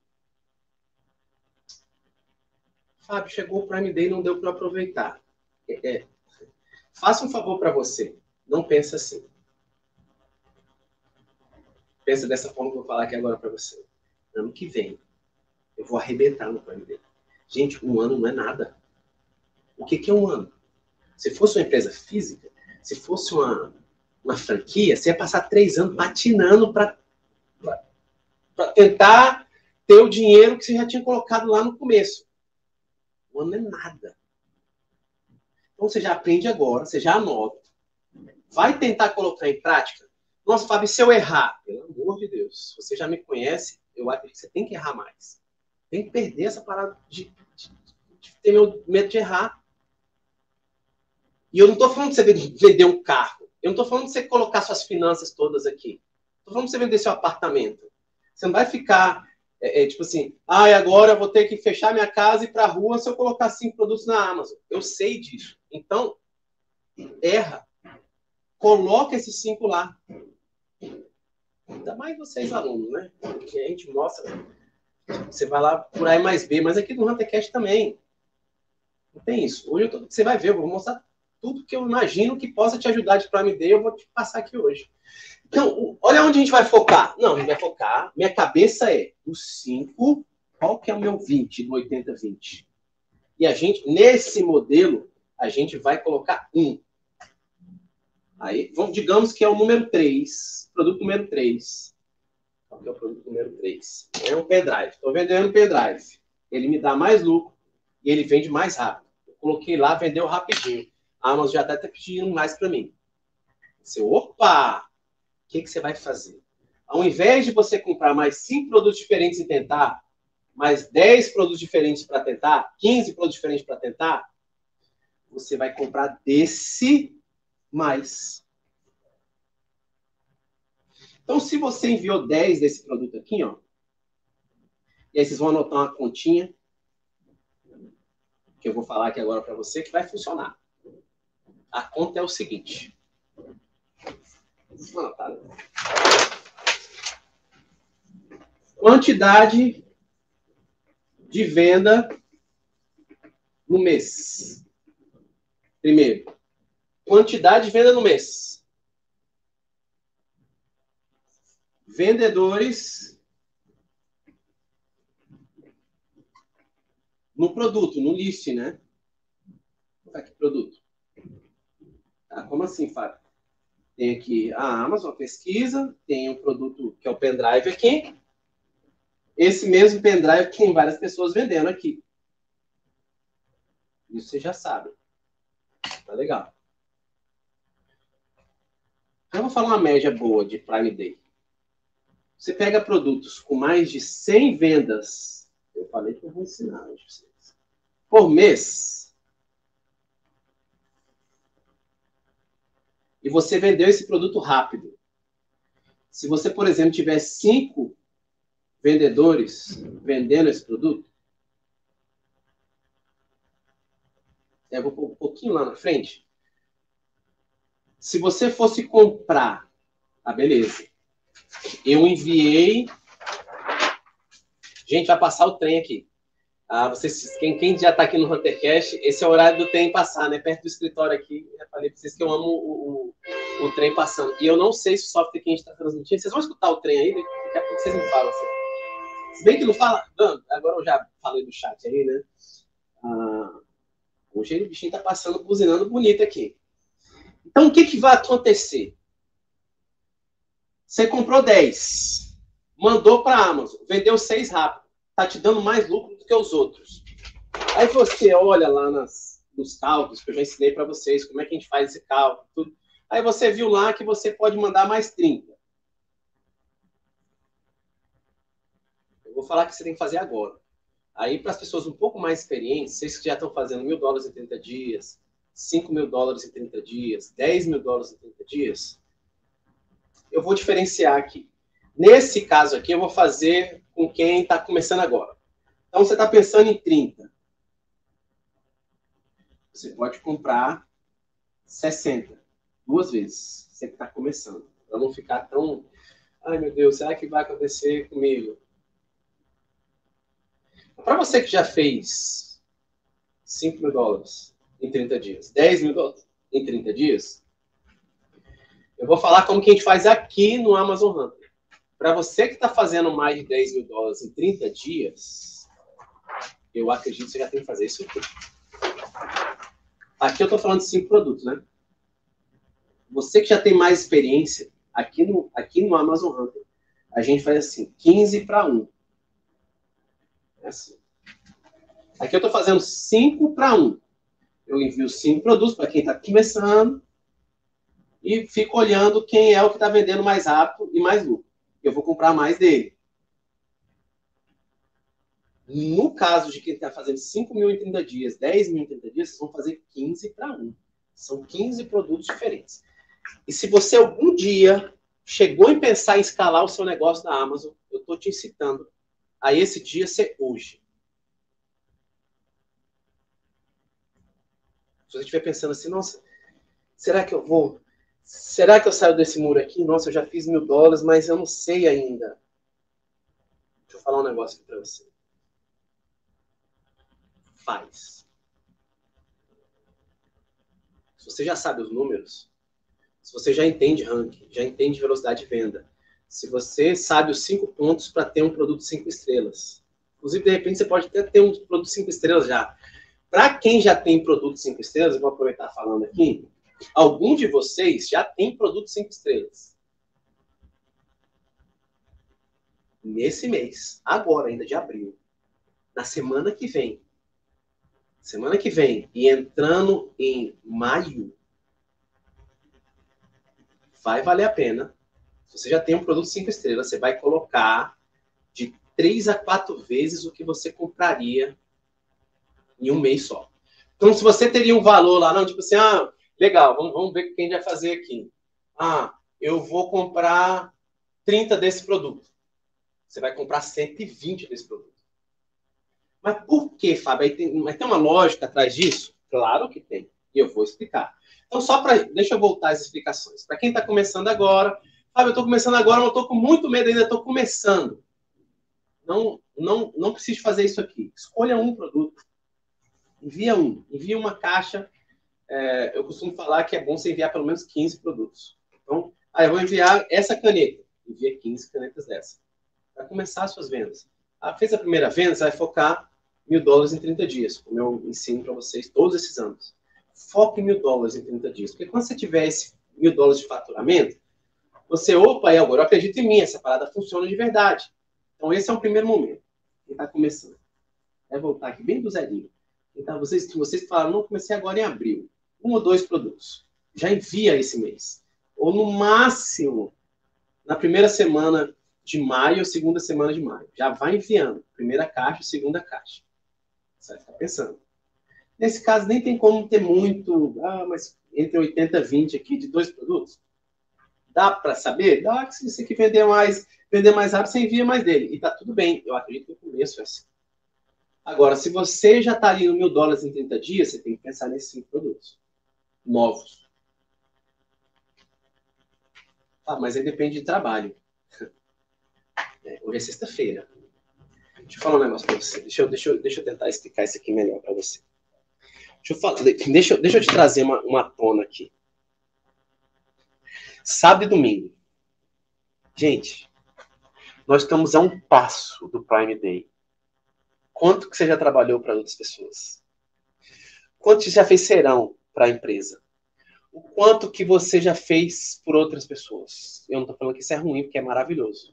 Fábio, chegou o Prime Day e não deu para aproveitar. É, é, faça um favor para você. Não pensa assim. Pensa dessa forma que eu vou falar aqui agora para você. Ano que vem, eu vou arrebentar no Prime Day. Gente, um ano não é nada. O que, que é um ano? Se fosse uma empresa física, se fosse uma, uma franquia, você ia passar três anos patinando para tentar ter o dinheiro que você já tinha colocado lá no começo. Um ano é nada. Então você já aprende agora, você já anota. Vai tentar colocar em prática? Nossa, Fábio, se eu errar? Pelo amor de Deus, você já me conhece, eu acho que você tem que errar mais. Tem que perder essa parada de, de, de ter meu medo de errar. E eu não estou falando de você vender um carro. Eu não estou falando de você colocar suas finanças todas aqui. Estou falando de você vender seu apartamento. Você não vai ficar, é, é, tipo assim, ah, agora eu vou ter que fechar minha casa e ir para a rua se eu colocar cinco produtos na Amazon. Eu sei disso. Então, erra. Coloca esses cinco lá. Ainda mais vocês, alunos, né? Porque a gente mostra. Você vai lá por A mais B, mas aqui no HunterCast também. Não tem isso. Hoje eu tô, você vai ver, eu vou mostrar tudo que eu imagino que possa te ajudar de Prime Day, eu vou te passar aqui hoje. Então, olha onde a gente vai focar. Não, a gente vai focar. Minha cabeça é os cinco, qual que é o meu vinte do oitenta vinte? E a gente, nesse modelo, a gente vai colocar um. Aí, vamos, digamos que é o número três, produto número três. Qual que é o produto número três? É um pendrive. Estou vendendo um pendrive. Ele me dá mais lucro e ele vende mais rápido. Eu coloquei lá, vendeu rapidinho. A Amazon já está pedindo mais para mim. Você, opa! O que, que você vai fazer? Ao invés de você comprar mais cinco produtos diferentes e tentar, mais dez produtos diferentes para tentar, quinze produtos diferentes para tentar, você vai comprar desse mais. Então, se você enviou dez desse produto aqui, ó, e aí vocês vão anotar uma continha, que eu vou falar aqui agora para você, que vai funcionar. A conta é o seguinte. Vou anotar. Quantidade de venda no mês. Primeiro, quantidade de venda no mês. Vendedores no produto, no list, né? Tá aqui, produto. Ah, como assim, Fábio? Tem aqui a Amazon, a pesquisa, tem o produto que é o pendrive aqui. Esse mesmo pendrive tem várias pessoas vendendo aqui. Isso você já sabe. Tá legal. Eu vou falar uma média boa de Prime Day. Você pega produtos com mais de cem vendas. Eu falei que eu vou ensinar hoje vocês. Por mês. E você vendeu esse produto rápido. Se você, por exemplo, tiver cinco vendedores vendendo esse produto, eu vou pôr um pouquinho lá na frente. Se você fosse comprar, ah, beleza. Eu enviei... Gente, vai passar o trem aqui. Ah, vocês, quem, quem já está aqui no HunterCast, esse é o horário do trem passar, né? Perto do escritório aqui. Eu falei para vocês que eu amo o, o, o trem passando. E eu não sei se o software que a gente está transmitindo... Vocês vão escutar o trem aí? Daqui a pouco vocês me falam. Assim. Se bem que não fala... Não, agora eu já falei do chat aí, né? Ah, hoje o bichinho está passando, buzinando bonito aqui. Então, o que, que vai acontecer? Você comprou dez, mandou para a Amazon, vendeu seis rápido, está te dando mais lucro do que os outros. Aí você olha lá nas, nos cálculos que eu já ensinei para vocês, como é que a gente faz esse cálculo, tudo. Aí você viu lá que você pode mandar mais trinta. Eu vou falar o que você tem que fazer agora. Aí, para as pessoas um pouco mais experientes, vocês que já estão fazendo mil dólares em trinta dias, cinco mil dólares em trinta dias, dez mil dólares em trinta dias, eu vou diferenciar aqui. Nesse caso aqui, eu vou fazer com quem está começando agora. Então, você está pensando em trinta. Você pode comprar sessenta, duas vezes. Você que está começando. Para não ficar tão... Ai, meu Deus, será que vai acontecer comigo? Para você que já fez cinco mil dólares em trinta dias, dez mil dólares em trinta dias, eu vou falar como que a gente faz aqui no Amazon Hunter. Para você que está fazendo mais de dez mil dólares em trinta dias, eu acredito que você já tem que fazer isso aqui. Aqui eu estou falando de cinco produtos, né? Você que já tem mais experiência, aqui no, aqui no Amazon Hunter, a gente faz assim, quinze para um. É assim. Aqui eu estou fazendo cinco para um. Eu envio cinco produtos para quem está começando e fico olhando quem é o que está vendendo mais rápido e mais lucro. Eu vou comprar mais dele. No caso de quem está fazendo cinco mil em trinta dias, dez mil em trinta dias, vocês vão fazer quinze para um. São quinze produtos diferentes. E se você algum dia chegou em pensar em escalar o seu negócio na Amazon, eu estou te incitando a esse dia ser hoje. Se você estiver pensando assim, nossa, será que eu vou... Será que eu saio desse muro aqui? Nossa, eu já fiz mil dólares, mas eu não sei ainda. Deixa eu falar um negócio aqui para você. Faz. Se você já sabe os números, se você já entende ranking, já entende velocidade de venda, se você sabe os cinco pontos para ter um produto cinco estrelas, inclusive, de repente, você pode até ter um produto cinco estrelas já. Para quem já tem produto cinco estrelas, eu vou aproveitar falando aqui, algum de vocês já tem produto cinco estrelas. Nesse mês, agora ainda de abril, na semana que vem, semana que vem, e entrando em maio, vai valer a pena. Se você já tem um produto cinco estrelas, você vai colocar de três a quatro vezes o que você compraria em um mês só. Então, se você teria um valor lá, não, tipo assim, ah, legal, vamos, vamos ver o que a gente vai fazer aqui. Ah, eu vou comprar trinta desse produto. Você vai comprar cento e vinte desse produto. Mas por que, Fábio? Aí tem, mas tem uma lógica atrás disso? Claro que tem. E eu vou explicar. Então, só para... Deixa eu voltar às explicações. Para quem está começando agora, Fábio, eu estou começando agora, mas eu estou com muito medo ainda, estou começando. Não, não, não precisa fazer isso aqui. Escolha um produto. Envia um. Envia uma caixa. É, eu costumo falar que é bom você enviar pelo menos quinze produtos. Então, aí eu vou enviar essa caneta. Envia quinze canetas dessa. Para começar as suas vendas. Ah, fez a primeira venda, você vai focar mil dólares em trinta dias. Como eu ensino para vocês todos esses anos. Foque em mil dólares em trinta dias. Porque quando você tiver esse mil dólares de faturamento, você, opa, e agora eu acredito em mim, essa parada funciona de verdade. Então, esse é o primeiro momento. Quem está começando. É voltar aqui bem do zerinho. Então, vocês, vocês falaram, não, comecei agora em abril. Um ou dois produtos. Já envia esse mês. Ou no máximo, na primeira semana de maio ou segunda semana de maio. Já vai enviando. Primeira caixa, segunda caixa. Você vai ficar pensando. Nesse caso, nem tem como ter muito, ah, mas entre oitenta e vinte aqui de dois produtos. Dá para saber? Dá, que se você quer vender mais, vender mais rápido, você envia mais dele. E tá tudo bem. Eu acredito que no começo é assim. Agora, se você já está ali no mil dólares em trinta dias, você tem que pensar nesses cinco produtos novos. Ah, mas aí depende de trabalho. É, hoje é sexta-feira. Deixa eu falar um negócio para você. Deixa eu, deixa, eu, deixa eu tentar explicar isso aqui melhor para você. Deixa eu, falar, deixa, deixa eu te trazer uma, uma tona aqui. Sábado e domingo. Gente, nós estamos a um passo do Prime Day. Quanto que você já trabalhou para outras pessoas? Quanto você já fez serão para a empresa? O quanto que você já fez por outras pessoas? Eu não estou falando que isso é ruim, porque é maravilhoso.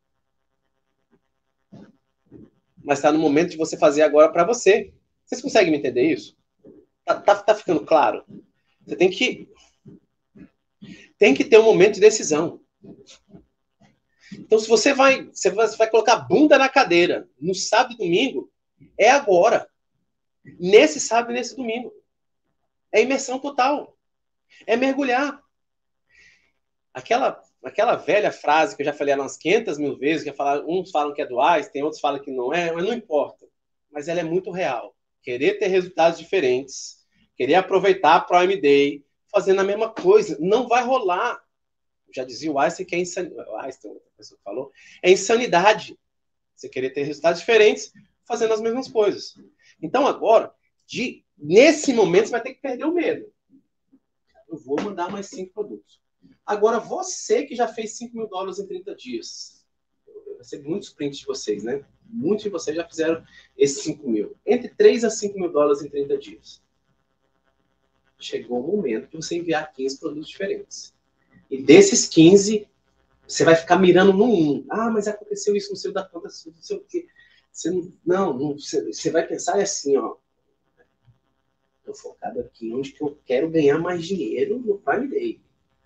Mas está no momento de você fazer agora para você. Vocês conseguem me entender isso? Tá, tá, tá ficando claro? Você tem que tem que ter um momento de decisão. Então, se você vai, você vai colocar a bunda na cadeira no sábado e domingo, é agora. Nesse sábado e nesse domingo. É imersão total. É mergulhar. Aquela, aquela velha frase que eu já falei umas quinhentas mil vezes, que falar, uns falam que é do Einstein, outros falam que não é, mas não importa. Mas ela é muito real. Querer ter resultados diferentes, querer aproveitar a Prime Day, fazendo a mesma coisa, não vai rolar. Já dizia o Einstein que é insanidade. O Einstein, outra pessoa falou, é insanidade. Você querer ter resultados diferentes, fazendo as mesmas coisas. Então, agora, de, nesse momento, você vai ter que perder o medo. Eu vou mandar mais cinco produtos. Agora, você que já fez cinco mil dólares em trinta dias, eu recebo muitos prints de vocês, né? Muitos de vocês já fizeram esses cinco mil. Entre três a cinco mil dólares em trinta dias. Chegou o momento de você enviar quinze produtos diferentes. E desses quinze, você vai ficar mirando no um. Ah, mas aconteceu isso no seu da conta, não sei o quê. Você não, não, não você, você vai pensar assim, ó. Estou focado aqui onde que eu quero ganhar mais dinheiro no Prime Day.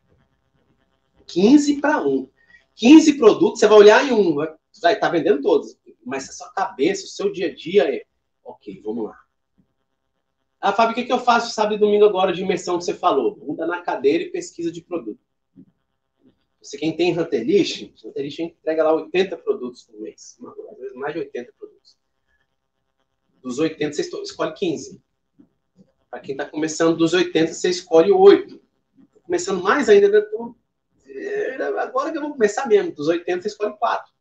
quinze para um. quinze produtos, você vai olhar em um, vai estar tá vendendo todos. Mas a sua cabeça, o seu dia a dia é, ok, vamos lá. Ah, Fábio, o que, que eu faço sábado e domingo agora de imersão que você falou? Bunda na cadeira e pesquisa de produto. Você quem tem Hunterlist, Hunterlist entrega lá oitenta produtos por mês. Às vezes mais de oitenta produtos. Dos oitenta, você escolhe quinze. Para quem está começando dos oitenta, você escolhe oito. Tô começando mais ainda, né? Tô... agora que eu vou começar mesmo. Dos oitenta, você escolhe quatro.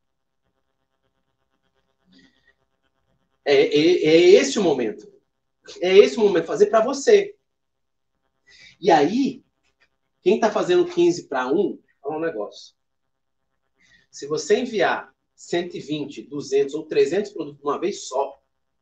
É, é, é esse o momento. É esse o momento. Fazer para você. E aí, quem está fazendo quinze para um, fala um negócio. Se você enviar cento e vinte, duzentos ou trezentos produtos de uma vez só,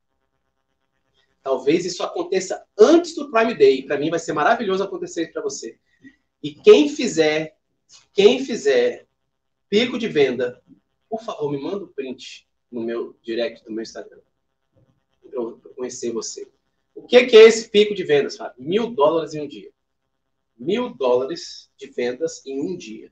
talvez isso aconteça antes do Prime Day. Para mim vai ser maravilhoso acontecer isso para você. E quem fizer, quem fizer pico de venda, por favor, me manda um print no meu direct do meu Instagram. Para eu conhecer você. O que é esse pico de vendas, Fábio? Mil dólares em um dia. Mil dólares de vendas em um dia.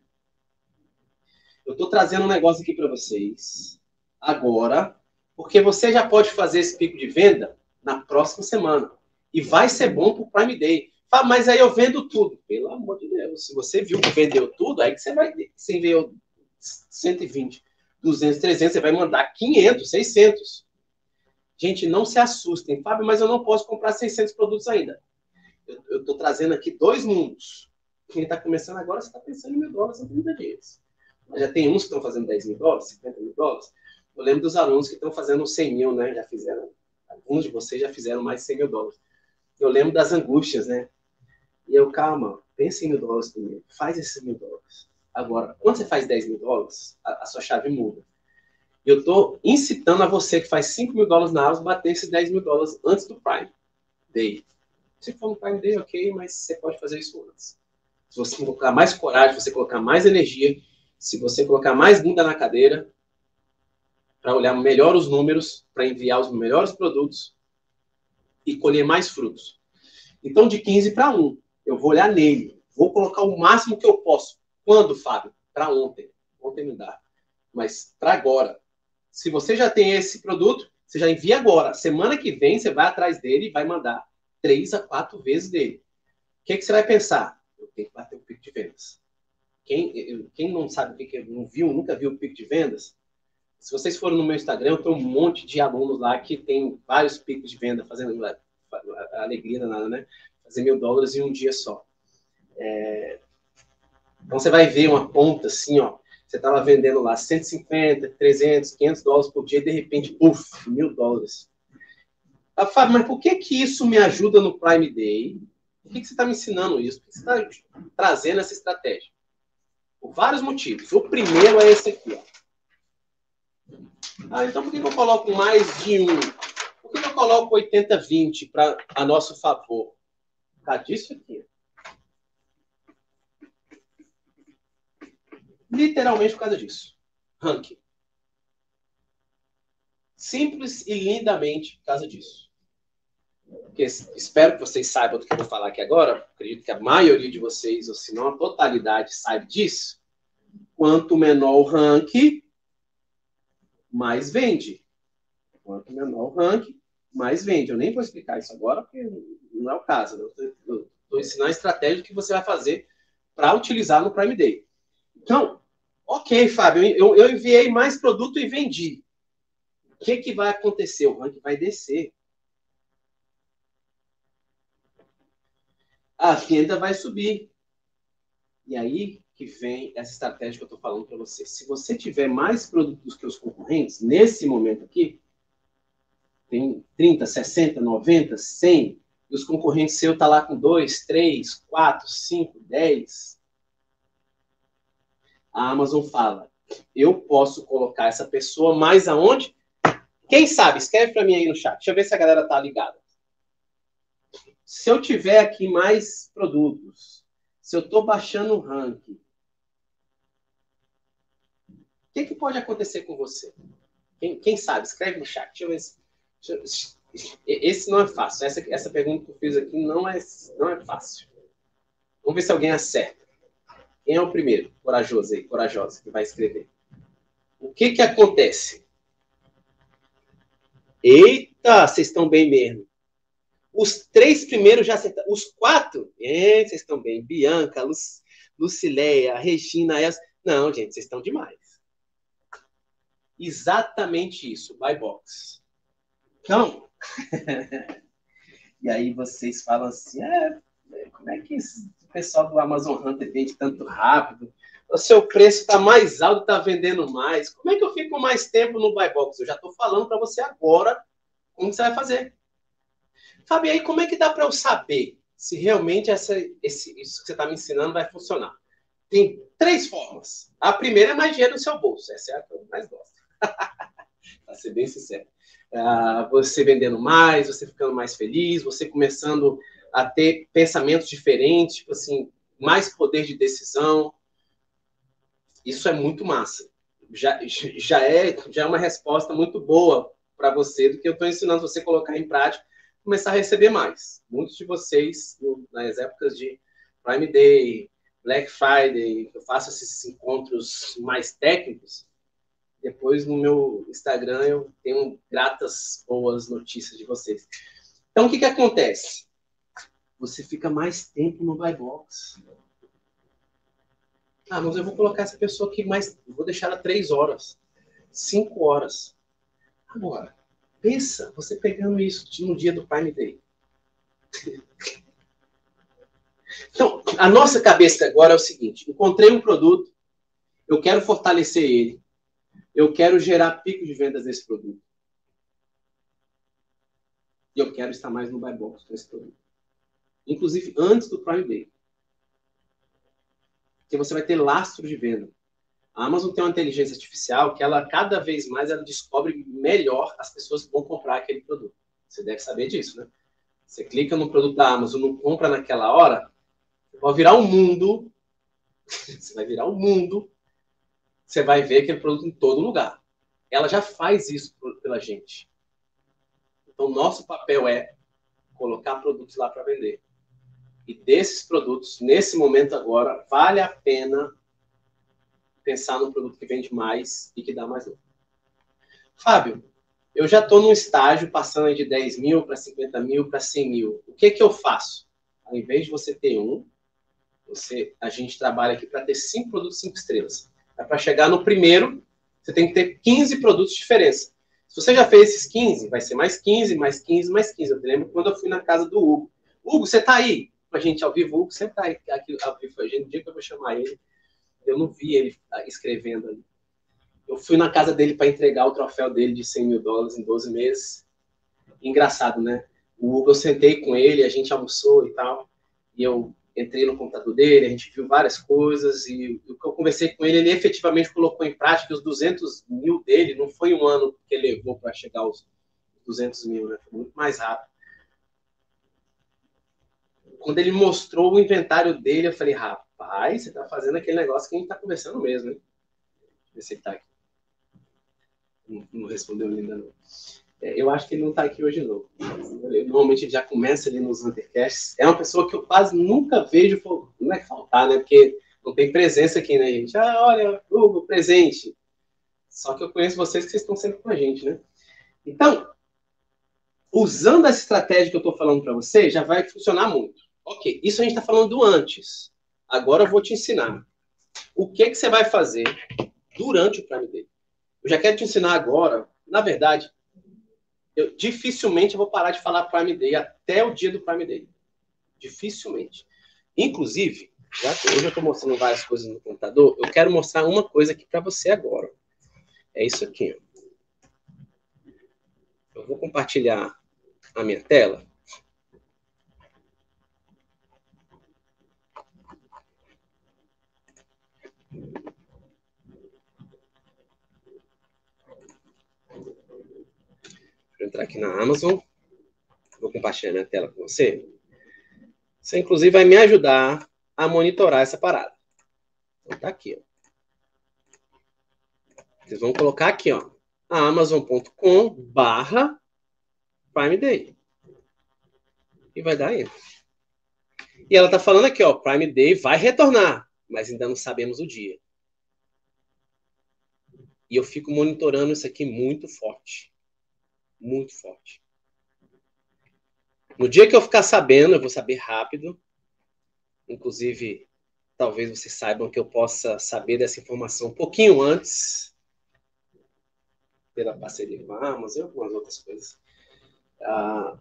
Eu estou trazendo um negócio aqui para vocês agora, porque você já pode fazer esse pico de venda na próxima semana. E vai ser bom para o Prime Day. Ah, mas aí eu vendo tudo. Pelo amor de Deus. Se você viu que vendeu tudo, aí que você vai ter. Você enviou cento e vinte, duzentos, trezentos, você vai mandar quinhentos, seiscentos. Gente, não se assustem. Fábio, mas eu não posso comprar seiscentos produtos ainda. Eu estou trazendo aqui dois mundos. Quem está começando agora, você está pensando em mil dólares em trinta dias. Mas já tem uns que estão fazendo dez mil dólares, cinquenta mil dólares. Eu lembro dos alunos que estão fazendo cem mil, né? Já fizeram. Alguns de vocês já fizeram mais de cem mil dólares. Eu lembro das angústias, né? E eu, calma, pensa em mil dólares primeiro. Faz esses mil dólares. Agora, quando você faz dez mil dólares, a, a sua chave muda. Eu estou incitando a você que faz cinco mil dólares na Amazon bater esses dez mil dólares antes do Prime Day. Se for no Prime Day, ok, mas você pode fazer isso antes. Se você colocar mais coragem, se você colocar mais energia, se você colocar mais bunda na cadeira, para olhar melhor os números, para enviar os melhores produtos e colher mais frutos. Então, de quinze para um, eu vou olhar nele. Vou colocar o máximo que eu posso. Quando, Fábio? Para ontem. Ontem não dá. Mas para agora. Se você já tem esse produto, você já envia agora. Semana que vem, você vai atrás dele e vai mandar três a quatro vezes dele. O que, que você vai pensar? Eu tenho que bater o pico de vendas. Quem, quem não sabe o que, que não viu, nunca viu o pico de vendas, se vocês forem no meu Instagram, eu tenho um monte de alunos lá que tem vários picos de venda, fazendo a alegria nada, né? Fazer mil dólares em um dia só. É... Então você vai ver uma conta assim, ó. Você estava vendendo lá cento e cinquenta, trezentos, quinhentos dólares por dia e de repente, puf, mil dólares. Ah, Fábio, mas por que que isso me ajuda no Prime Day? Por que que você está me ensinando isso? Por que você está trazendo essa estratégia? Por vários motivos. O primeiro é esse aqui, ó. Ah, então por que eu coloco mais de um? Por que eu coloco oitenta vinte para a nosso favor? Por causa disso aqui. Literalmente por causa disso. Ranking. Simples e lindamente por causa disso. Porque espero que vocês saibam do que eu vou falar aqui agora. Acredito que a maioria de vocês, ou se não a totalidade, sabe disso. Quanto menor o ranking, mais vende. Quanto menor o ranking, mais vende. Eu nem vou explicar isso agora, porque não é o caso. Eu estou ensinando a estratégia que você vai fazer para utilizar no Prime Day. Então, ok, Fábio, eu, eu enviei mais produto e vendi. O que, que vai acontecer? O ranking vai descer. A venda vai subir. E aí que vem essa estratégia que eu estou falando para você. Se você tiver mais produtos que os concorrentes, nesse momento aqui, tem trinta, sessenta, noventa, cem, e os concorrentes seus estão tá lá com dois, três, quatro, cinco, dez. A Amazon fala, eu posso colocar essa pessoa mais aonde? Quem sabe? Escreve para mim aí no chat. Deixa eu ver se a galera tá ligada. Se eu tiver aqui mais produtos, se eu estou baixando o ranking, o que, que pode acontecer com você? Quem, quem sabe? Escreve no chat. Deixa eu ver se... Deixa eu, esse não é fácil. Essa, essa pergunta que eu fiz aqui não é, não é fácil. Vamos ver se alguém acerta. Quem é o primeiro corajoso aí, corajosa, que vai escrever? O que que acontece? Eita, vocês estão bem mesmo. Os três primeiros já acertaram. Os quatro? É, vocês estão bem. Bianca, Lu, Lucileia, Regina, Elsa. Não, gente, vocês estão demais. Exatamente isso, buy box. Então, e aí vocês falam assim, é, como é que o pessoal do Amazon Hunter vende tanto rápido? O seu preço está mais alto, está vendendo mais. Como é que eu fico mais tempo no buy box? Eu já estou falando para você agora como você vai fazer. Fábio, aí como é que dá para eu saber se realmente essa, esse, isso que você está me ensinando vai funcionar? Tem três formas. A primeira é mais dinheiro no seu bolso. Essa é a que eu mais gosto. Para ser bem sincero. Uh, você vendendo mais, você ficando mais feliz, você começando a ter pensamentos diferentes, tipo assim, mais poder de decisão. Isso é muito massa. Já, já, é, já é uma resposta muito boa para você do que eu estou ensinando você a colocar em prática, começar a receber mais. Muitos de vocês, nas épocas de Prime Day, Black Friday, eu faço esses encontros mais técnicos, depois no meu Instagram eu tenho gratas, boas notícias de vocês. Então, o que que acontece? Você fica mais tempo no buy box. Ah, mas eu vou colocar essa pessoa aqui mais... Vou deixar ela três horas, cinco horas. Agora, pensa, você pegando isso no dia do Prime Day. Então, a nossa cabeça agora é o seguinte. Encontrei um produto, eu quero fortalecer ele. Eu quero gerar pico de vendas desse produto. E eu quero estar mais no buy box com esse produto. Inclusive, antes do Prime Day. Porque você vai ter lastro de venda. A Amazon tem uma inteligência artificial que ela, cada vez mais, ela descobre melhor as pessoas que vão comprar aquele produto. Você deve saber disso, né? Você clica no produto da Amazon, não compra naquela hora, vai virar um mundo. Você vai virar um mundo. Você vai ver aquele produto em todo lugar. Ela já faz isso pela gente. Então, nosso papel é colocar produtos lá para vender. E desses produtos, nesse momento agora, vale a pena pensar no produto que vende mais e que dá mais lucro. Fábio, eu já estou num estágio passando de dez mil para cinquenta mil para cem mil. O que que eu faço? Ao invés de você ter um, você, a gente trabalha aqui para ter cinco produtos, cinco estrelas. É para chegar no primeiro, você tem que ter quinze produtos de diferença. Se você já fez esses quinze, vai ser mais quinze, mais quinze, mais quinze. Eu lembro quando eu fui na casa do Hugo. Hugo, você está aí? A gente ao vivo, o Hugo sempre está aqui ao vivo com a gente. No dia que eu vou chamar ele, Eu não vi ele escrevendo ali. Eu fui na casa dele para entregar o troféu dele de cem mil dólares em doze meses. Engraçado, né? O Hugo, eu sentei com ele, a gente almoçou e tal, e eu entrei no computador dele, a gente viu várias coisas, e o que eu conversei com ele, ele efetivamente colocou em prática os duzentos mil dele, não foi um ano que ele levou para chegar aos duzentos mil, né? Foi muito mais rápido. Quando ele mostrou o inventário dele, eu falei, rapaz, você tá fazendo aquele negócio que a gente tá conversando mesmo, hein? Deixa eu ver se ele tá aqui. Não, não respondeu ainda, não. É, eu acho que ele não tá aqui hoje, não. Ele, normalmente ele já começa ali nos Huntercasts. É uma pessoa que eu quase nunca vejo, não é que faltar, né? Porque não tem presença aqui, né, gente? Ah, olha, Hugo, presente. Só que eu conheço vocês que vocês estão sempre com a gente, né? Então, usando essa estratégia que eu estou falando para você, já vai funcionar muito. Ok, isso a gente está falando do antes. Agora eu vou te ensinar. O que, que você vai fazer durante o Prime Day? Eu já quero te ensinar agora. Na verdade, eu dificilmente vou parar de falar Prime Day até o dia do Prime Day. Dificilmente. Inclusive, já que hoje eu estou mostrando várias coisas no computador, eu quero mostrar uma coisa aqui para você agora. É isso aqui. Ó. Eu vou compartilhar a minha tela. Vou entrar aqui na Amazon. Vou compartilhar minha tela com você. Você, inclusive, vai me ajudar a monitorar essa parada. Então, tá aqui, ó. Vocês vão colocar aqui, ó, amazon ponto com barra Prime Day. E vai dar aí. E ela tá falando aqui, ó, Prime Day vai retornar, mas ainda não sabemos o dia. E eu fico monitorando isso aqui muito forte. Muito forte. No dia que eu ficar sabendo, eu vou saber rápido. Inclusive, talvez vocês saibam que eu possa saber dessa informação um pouquinho antes, pela parceria com a Amazon e algumas outras coisas. Ah,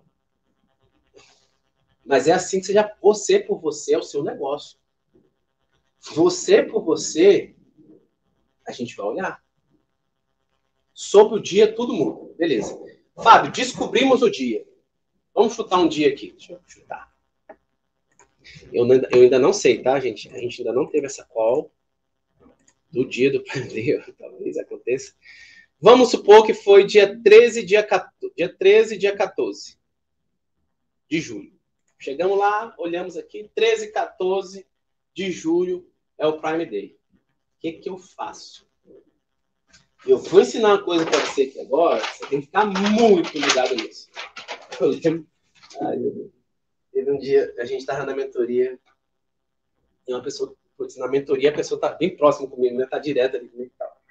mas é assim que seja você por você, é o seu negócio. Você por você, a gente vai olhar. Sobre o dia, todo mundo. Beleza. Fábio, descobrimos o dia. Vamos chutar um dia aqui. Deixa eu chutar. Eu, eu ainda não sei, tá, gente? A gente ainda não teve essa call do dia do Prime. Talvez aconteça. Vamos supor que foi dia treze, dia quatorze, dia treze, dia quatorze de julho. Chegamos lá, olhamos aqui, treze, quatorze de julho é o Prime Day. O que, que eu faço? Eu vou ensinar uma coisa para você aqui agora, você tem que ficar muito ligado nisso. Eu lembro, ai, meu Deus. Teve um dia, a gente estava na mentoria, e uma pessoa, na mentoria a pessoa está bem próxima comigo, né? Está direto ali comigo e tal.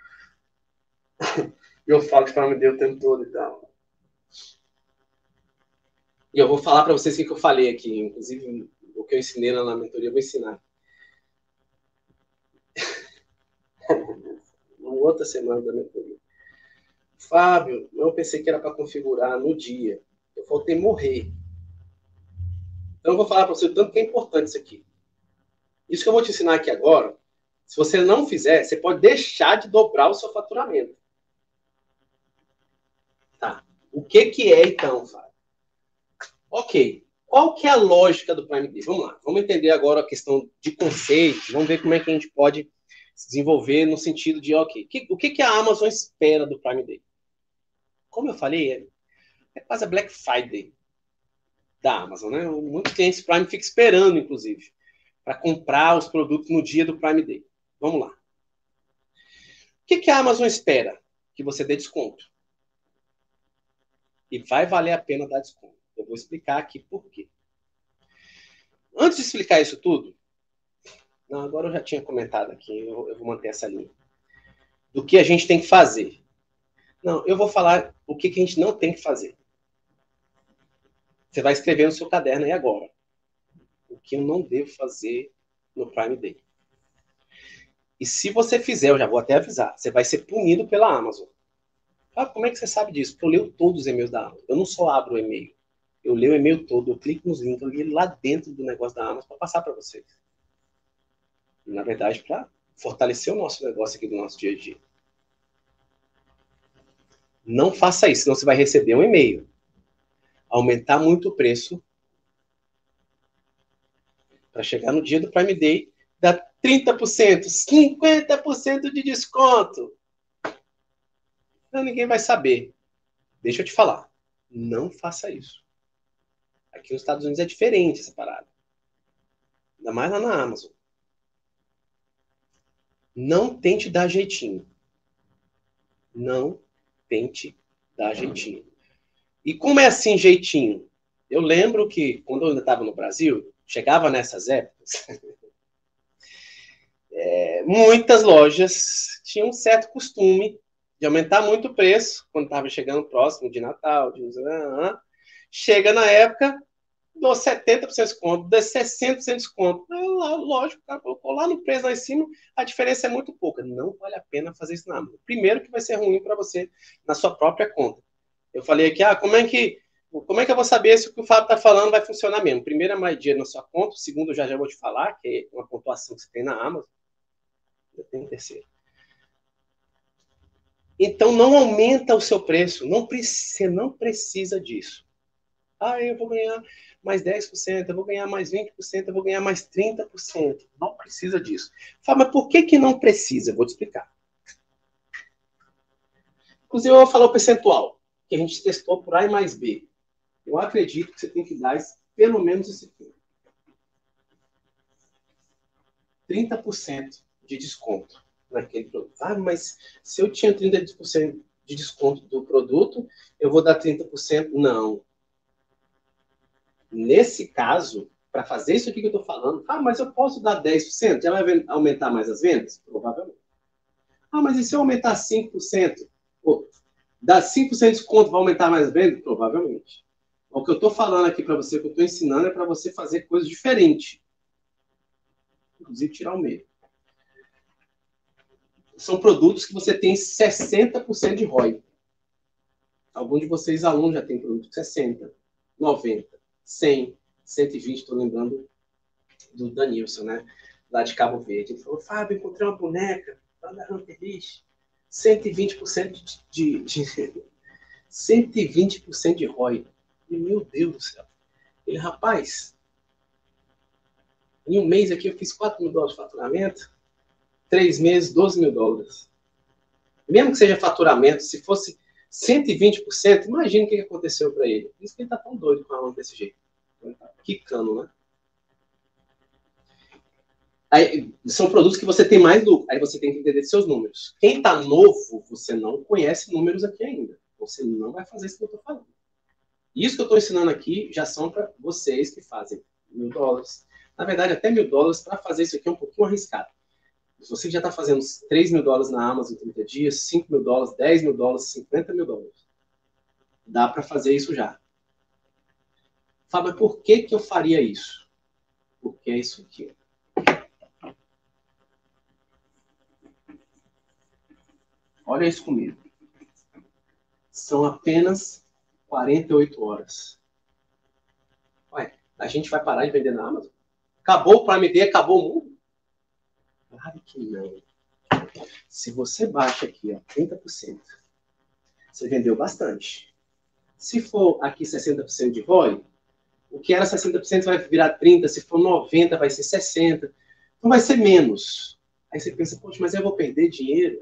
E eu falo que ela me deu o tempo todo e tal. E eu vou falar para vocês o que eu falei aqui, inclusive o que eu ensinei lá na mentoria, eu vou ensinar. Uma outra semana da mentoria. Fábio, eu pensei que era para configurar no dia. Eu faltei morrer. Então eu vou falar para você o tanto que é importante isso aqui. Isso que eu vou te ensinar aqui agora, se você não fizer, você pode deixar de dobrar o seu faturamento. Tá. O que que é então, Fábio? Ok. Qual que é a lógica do Prime Day? Vamos lá. Vamos entender agora a questão de conceito. Vamos ver como é que a gente pode se desenvolver no sentido de, ok, que, o que que a Amazon espera do Prime Day? Como eu falei, é, é quase a Black Friday da Amazon, né? Muitos clientes Prime ficam esperando, inclusive, para comprar os produtos no dia do Prime Day. Vamos lá. O que, que a Amazon espera? Que você dê desconto. E vai valer a pena dar desconto. Eu vou explicar aqui por quê. Antes de explicar isso tudo, não, agora eu já tinha comentado aqui, eu, eu vou manter essa linha. Do que a gente tem que fazer. Não, eu vou falar o que, que a gente não tem que fazer. Você vai escrever no seu caderno aí agora. O que eu não devo fazer no Prime Day. E se você fizer, eu já vou até avisar, você vai ser punido pela Amazon. Ah, como é que você sabe disso? Porque eu leio todos os e-mails da Amazon. Eu não só abro o e-mail. Eu leio o e-mail todo, eu clico nos links, eu leio lá dentro do negócio da Amazon para passar para vocês. Na verdade, para fortalecer o nosso negócio aqui do nosso dia a dia. Não faça isso, senão você vai receber um e-mail. Aumentar muito o preço para chegar no dia do Prime Day, dá trinta por cento, cinquenta por cento de desconto. Então ninguém vai saber. Deixa eu te falar. Não faça isso. Aqui nos Estados Unidos é diferente essa parada. Ainda mais lá na Amazon. Não tente dar jeitinho. Não tente dar jeitinho. E como é assim jeitinho? Eu lembro que, quando eu ainda estava no Brasil, chegava nessas épocas, é, muitas lojas tinham um certo costume de aumentar muito o preço, quando estava chegando próximo de Natal, de... chega na época, dou setenta por cento de desconto, dou sessenta por cento de desconto. Lógico, o cara colocou lá no preço lá em cima, a diferença é muito pouca. Não vale a pena fazer isso na Amazon. Primeiro que vai ser ruim para você na sua própria conta. Eu falei aqui, ah, como é que, como é que eu vou saber se o que o Fábio está falando vai funcionar mesmo? Primeiro é mais dinheiro na sua conta, segundo eu já já vou te falar, que é uma pontuação que você tem na Amazon. Eu tenho um terceiro. Então não aumenta o seu preço, não, você não precisa disso. Ah, eu vou ganhar mais dez por cento, eu vou ganhar mais vinte por cento, eu vou ganhar mais trinta por cento. Não precisa disso. Fala, mas por que, que não precisa? Vou te explicar. Inclusive, eu vou falar o percentual, que a gente testou por A mais B. Eu acredito que você tem que dar pelo menos esse trinta por cento de desconto naquele produto. Ah, mas se eu tinha trinta por cento de desconto do produto, eu vou dar trinta por cento? Não. Nesse caso, para fazer isso aqui que eu estou falando, ah, mas eu posso dar dez por cento? Já vai aumentar mais as vendas? Provavelmente. Ah, mas e se eu aumentar cinco por cento? Pô, dar cinco por cento de desconto vai aumentar mais as vendas? Provavelmente. O que eu estou falando aqui para você, o que eu estou ensinando é para você fazer coisas diferentes. Inclusive tirar o medo. São produtos que você tem sessenta por cento de R O I. Alguns de vocês, alunos, já tem produto sessenta, noventa, cem, cento e vinte. Estou lembrando do Danilson, né? Lá de Cabo Verde. Ele falou, Fábio, encontrei uma boneca lá da Hunter List. cento e vinte por cento de, de, de cento e vinte por cento de R O I. E, meu Deus do céu. Ele, rapaz, em um mês aqui eu fiz quatro mil dólares de faturamento. Três meses, doze mil dólares. Mesmo que seja faturamento, se fosse cento e vinte por cento, imagina o que aconteceu para ele. Por isso que ele está tão doido com a mão desse jeito. Ele tá quicando, né? Aí, são produtos que você tem mais lucro. Aí você tem que entender seus números. Quem está novo, você não conhece números aqui ainda. Você não vai fazer isso que eu estou falando. Isso que eu estou ensinando aqui já são para vocês que fazem mil dólares. Na verdade, até mil dólares, para fazer isso aqui é um pouquinho arriscado. Se você já está fazendo três mil dólares na Amazon em trinta dias, cinco mil dólares, dez mil dólares, cinquenta mil dólares. Dá para fazer isso já. Fala, mas por que, que eu faria isso? Porque é isso aqui. Olha isso comigo. São apenas quarenta e oito horas. Ué, a gente vai parar de vender na Amazon? Acabou o Prime Day, acabou o mundo? Claro que não. Se você baixa aqui, ó, trinta por cento, você vendeu bastante. Se for aqui sessenta por cento de R O I, o que era sessenta por cento vai virar trinta por cento, se for noventa por cento vai ser sessenta por cento, então vai ser menos. Aí você pensa, poxa, mas eu vou perder dinheiro?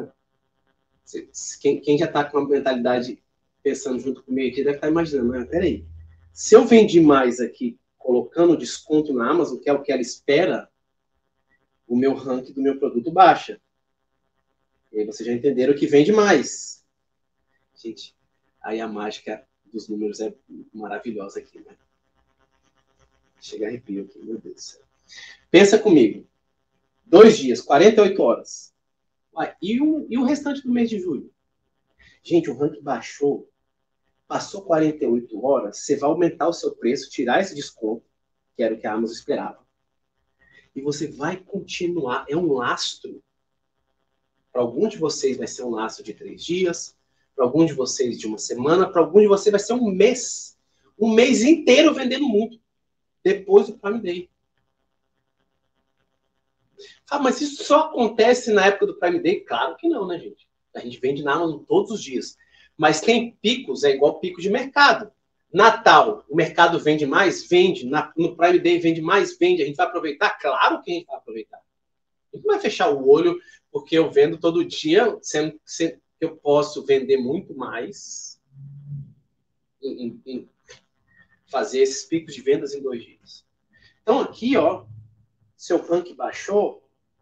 Quem, quem já está com a mentalidade pensando junto comigo aqui deve estar imaginando, mas peraí, se eu vendi mais aqui colocando desconto na Amazon, que é o que ela espera, o meu ranking do meu produto baixa. E aí vocês já entenderam que vende mais. Gente, aí a mágica dos números é maravilhosa aqui, né? Chega a arrepio aqui, meu Deus do céu. Pensa comigo. Dois dias, quarenta e oito horas. Uai, e, o, e o restante do mês de julho? Gente, o ranking baixou. Passou quarenta e oito horas, você vai aumentar o seu preço, tirar esse desconto, que era o que a Amazon esperava. E você vai continuar. É um lastro. Para alguns de vocês vai ser um lastro de três dias. Para alguns de vocês de uma semana. Para alguns de vocês vai ser um mês. Um mês inteiro vendendo muito. Depois do Prime Day. Ah, mas isso só acontece na época do Prime Day? Claro que não, né, gente? A gente vende na Amazon todos os dias. Mas tem picos, é igual pico de mercado. Natal, o mercado vende mais? Vende. Na, no Prime Day vende mais? Vende. A gente vai aproveitar? Claro que a gente vai aproveitar. A gente não vai fechar o olho porque eu vendo todo dia, sendo, sendo que eu posso vender muito mais em, em, em fazer esses picos de vendas em dois dias. Então aqui, ó, seu ranking baixou,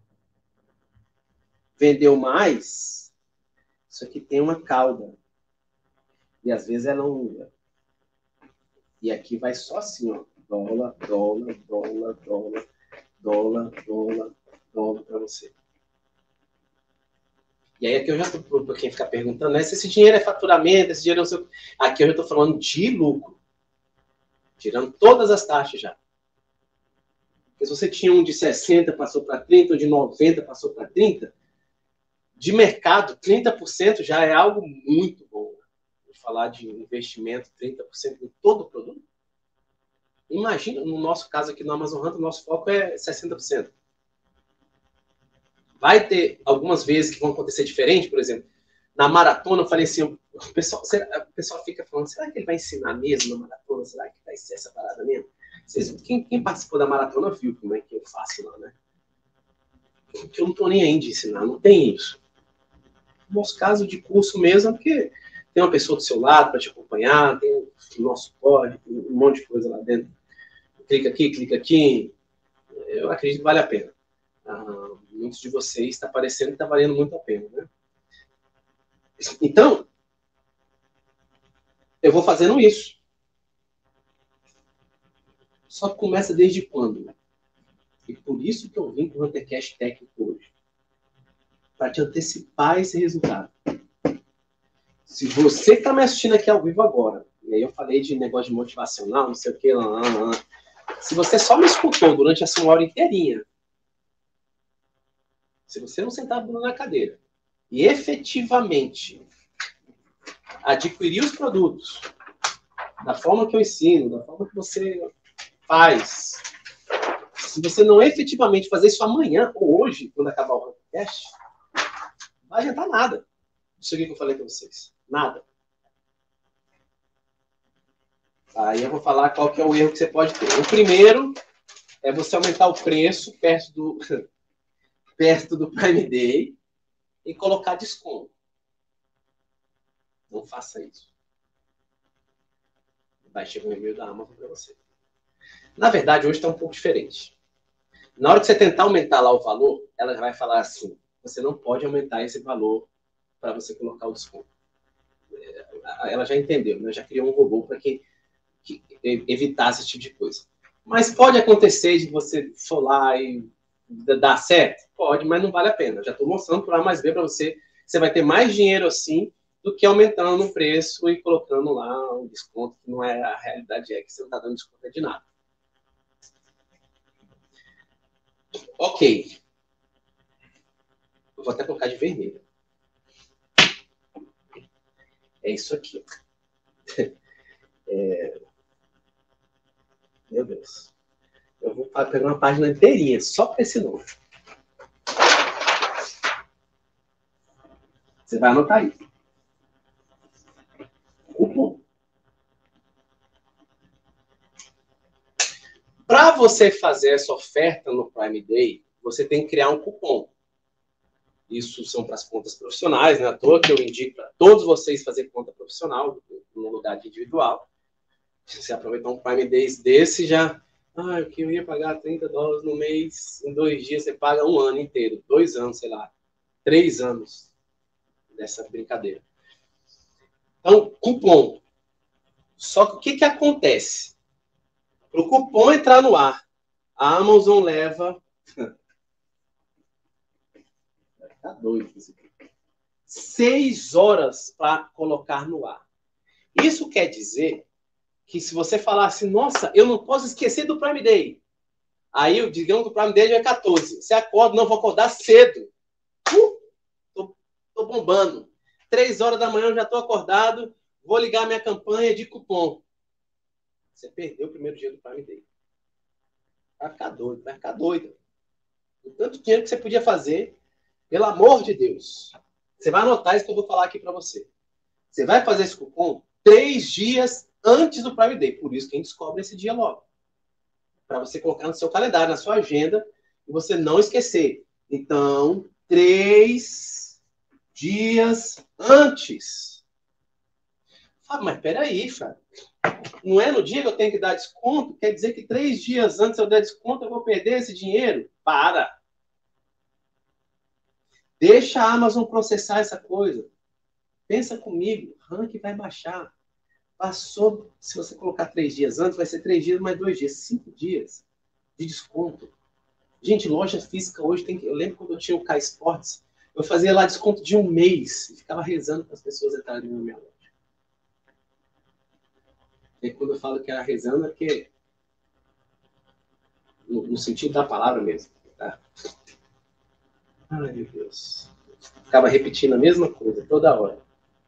vendeu mais, isso aqui tem uma cauda. E às vezes é longa. E aqui vai só assim, ó. Dólar, dólar, dólar, dólar, dólar, dólar, dólar para você. E aí aqui eu já estou, para quem ficar perguntando, né, se esse dinheiro é faturamento, esse dinheiro é o seu... Aqui eu já estou falando de lucro. Tirando todas as taxas já. Porque se você tinha um de sessenta, passou para trinta, um de noventa, passou para trinta, de mercado, trinta por cento já é algo muito bom. Vou falar de investimento, trinta por cento em todo o produto. Imagina, no nosso caso aqui no Amazon Hunter, o nosso foco é sessenta por cento. Vai ter algumas vezes que vão acontecer diferente, por exemplo, na maratona eu falei assim, o pessoal, será, o pessoal fica falando, será que ele vai ensinar mesmo na maratona? Será que vai ser essa parada mesmo? Vocês, quem, quem participou da maratona viu como é que eu faço lá, né? Porque eu não tô nem aí de ensinar, não tem isso. No nosso caso de curso mesmo, porque tem uma pessoa do seu lado para te acompanhar, tem o nosso código, um monte de coisa lá dentro. Clica aqui, clica aqui. Eu acredito que vale a pena. Ah, muitos de vocês está parecendo que está valendo muito a pena, né? Então, eu vou fazendo isso. Só que começa desde quando? E por isso que eu vim com o Huntercast técnico hoje. Para te antecipar esse resultado. Se você está me assistindo aqui ao vivo agora, e aí eu falei de negócio de motivacional, não sei o que, lá, lá, lá. Se você só me escutou durante essa uma hora inteirinha, se você não sentar na cadeira e efetivamente adquirir os produtos da forma que eu ensino, da forma que você faz, se você não efetivamente fazer isso amanhã ou hoje, quando acabar o podcast, não vai adiantar nada. Isso aqui que eu falei para vocês. Nada. Aí eu vou falar qual que é o erro que você pode ter. O primeiro é você aumentar o preço perto do, perto do Prime Day e colocar desconto. Não faça isso. Vai chegar um e-mail da Amazon para você. Na verdade, hoje está um pouco diferente. Na hora que você tentar aumentar lá o valor, ela vai falar assim, você não pode aumentar esse valor para você colocar o desconto. Ela já entendeu, né? Já criou um robô para que, que evitasse esse tipo de coisa. Mas pode acontecer de você for lá e dar certo? Pode, mas não vale a pena. Já estou mostrando por A mais B para você. Você vai ter mais dinheiro assim do que aumentando o preço e colocando lá um desconto que não é a realidade, é que você não está dando desconto de nada. Ok. Eu vou até colocar de vermelho. É isso aqui. É... Meu Deus. Eu vou pegar uma página inteirinha só para esse nome. Você vai anotar aí. Cupom. Para você fazer essa oferta no Prime Day, você tem que criar um cupom. Isso são para as contas profissionais, né? À toa que eu indico para todos vocês fazer conta profissional no lugar de individual. Se você aproveitar um Prime Days desse, já... Ah, eu queria pagar trinta dólares no mês, em dois dias você paga um ano inteiro, dois anos, sei lá, três anos dessa brincadeira. Então, cupom. Só que o que, que acontece? Para o cupom entrar no ar, a Amazon leva... Vai ficar doido isso aqui. Seis horas para colocar no ar. Isso quer dizer que se você falar assim, nossa, eu não posso esquecer do Prime Day. Aí, digamos que o Prime Day é quatorze. Você acorda, não, vou acordar cedo. Uh, tô, tô bombando. Três horas da manhã eu já estou acordado, vou ligar minha campanha de cupom. Você perdeu o primeiro dia do Prime Day. Vai ficar doido, vai ficar doido. O tanto de dinheiro que você podia fazer, pelo amor de Deus. Você vai anotar isso que eu vou falar aqui para você. Você vai fazer esse cupom três dias antes do Prime Day. Por isso que a gente descobre esse dia logo. Para você colocar no seu calendário, na sua agenda, e você não esquecer. Então, três dias antes. Ah, mas peraí, Fábio. Não é no dia que eu tenho que dar desconto? Quer dizer que três dias antes eu der desconto, eu vou perder esse dinheiro? Para! Deixa a Amazon processar essa coisa. Pensa comigo, o ranking vai baixar. Passou, se você colocar três dias antes, vai ser três dias mais dois dias, cinco dias de desconto. Gente, loja física hoje tem que. Eu lembro quando eu tinha o K Sports, eu fazia lá desconto de um mês e ficava rezando para as pessoas entrarem na minha loja. E quando eu falo que era rezando, é porque. No, no sentido da palavra mesmo. Tá? Ai, meu Deus. Ficava repetindo a mesma coisa toda hora.